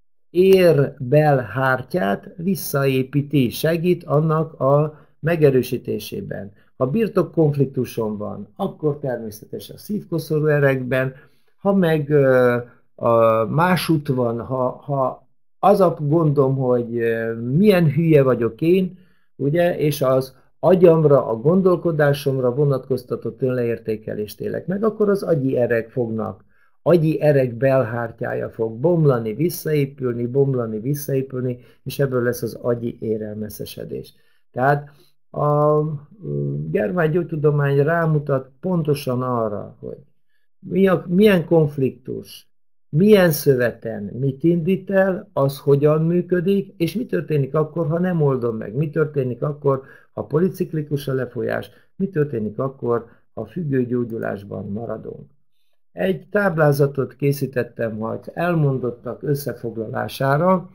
érbelhártyát visszaépíti, segít annak a megerősítésében. Ha birtokkonfliktuson van, akkor természetesen a szívkoszorú erekben, ha meg a másút van, ha, ha az a gondom, hogy milyen hülye vagyok én, ugye, és az agyamra, a gondolkodásomra vonatkoztatott önleértékelést élek meg, akkor az agyi erek fognak, agyi erek belhártyája fog bomlani, visszaépülni, bomlani, visszaépülni, és ebből lesz az agyi érelmeszesedés. Tehát a germángyógytudomány rámutat pontosan arra, hogy milyen konfliktus, milyen szöveten mit indít el, az hogyan működik, és mi történik akkor, ha nem oldom meg, mi történik akkor, ha policiklikus a lefolyás, mi történik akkor, ha függőgyógyulásban maradunk. Egy táblázatot készítettem az elmondottak összefoglalására,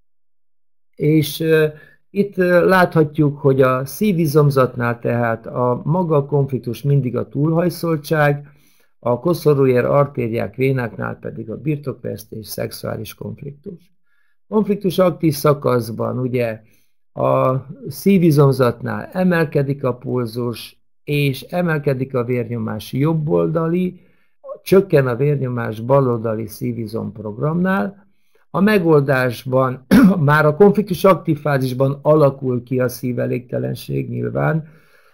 és itt láthatjuk, hogy a szívizomzatnál tehát a maga a konfliktus mindig a túlhajszoltság, a koszorúér artériák vénáknál pedig a birtokvesztés, szexuális konfliktus. Konfliktus aktív szakaszban ugye a szívizomzatnál emelkedik a pulzus, és emelkedik a vérnyomás jobboldali, csökken a vérnyomás baloldali szívizom programnál. A megoldásban, már a konfliktus aktív fázisban alakul ki a szívelégtelenség nyilván,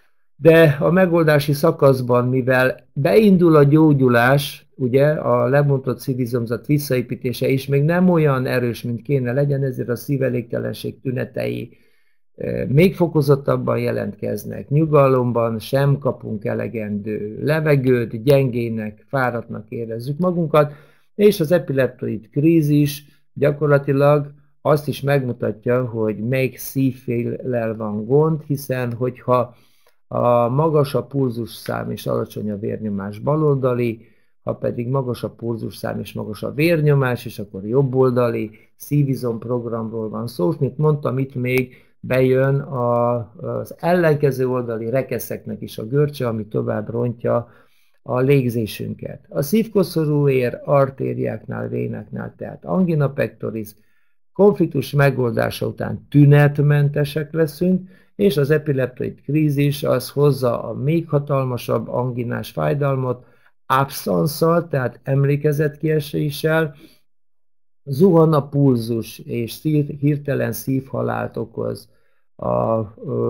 de a megoldási szakaszban, mivel beindul a gyógyulás, ugye a lebontott szívizomzat visszaépítése is még nem olyan erős, mint kéne legyen, ezért a szívelégtelenség tünetei még fokozottabban jelentkeznek. Nyugalomban sem kapunk elegendő levegőt, gyengének, fáradtnak érezzük magunkat, és az epileptoid krízis gyakorlatilag azt is megmutatja, hogy melyik szívféllel van gond, hiszen hogyha a magas a pulzusszám és alacsony a vérnyomás baloldali, ha pedig magas a pulzusszám és magas a vérnyomás, és akkor jobboldali szívizom programról van szó, és mint mondtam, itt még bejön a, az ellenkező oldali rekeszeknek is a görcse, ami tovább rontja a légzésünket. A szívkoszorúér artériáknál, vénáknál, tehát angina pectoris, konfliktus megoldása után tünetmentesek leszünk, és az epileptoid krízis az hozza a még hatalmasabb anginás fájdalmat, abszanszal, tehát emlékezetkieséssel, zuhan a pulzus, és szív, hirtelen szívhalált okoz a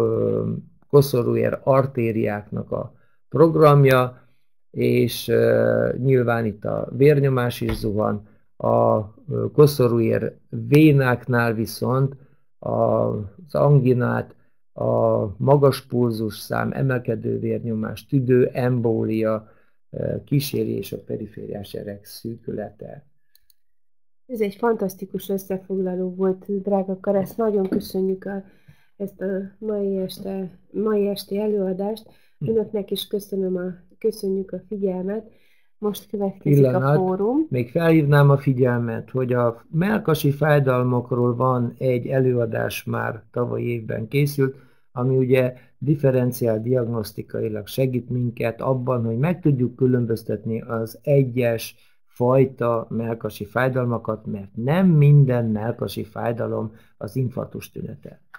koszorúér artériáknak a programja, és e, nyilván itt a vérnyomás is zuhan, a koszorúér vénáknál viszont az anginát, a magas pulzusszám, emelkedő vérnyomás, tüdő, embólia kíséri, és a perifériás erek szűkülete. Ez egy fantasztikus összefoglaló volt, drága Karesz, nagyon köszönjük a, ezt a mai, este, mai esti előadást. Önöknek is köszönöm a, köszönjük a figyelmet. Most következik Pillanat. a fórum. Még felhívnám a figyelmet, hogy a mellkasi fájdalmakról van egy előadás, már tavaly évben készült, ami ugye differenciál diagnosztikailag segít minket abban, hogy meg tudjuk különböztetni az egyes fajta mellkasi fájdalmakat, mert nem minden mellkasi fájdalom az infarktus tünete.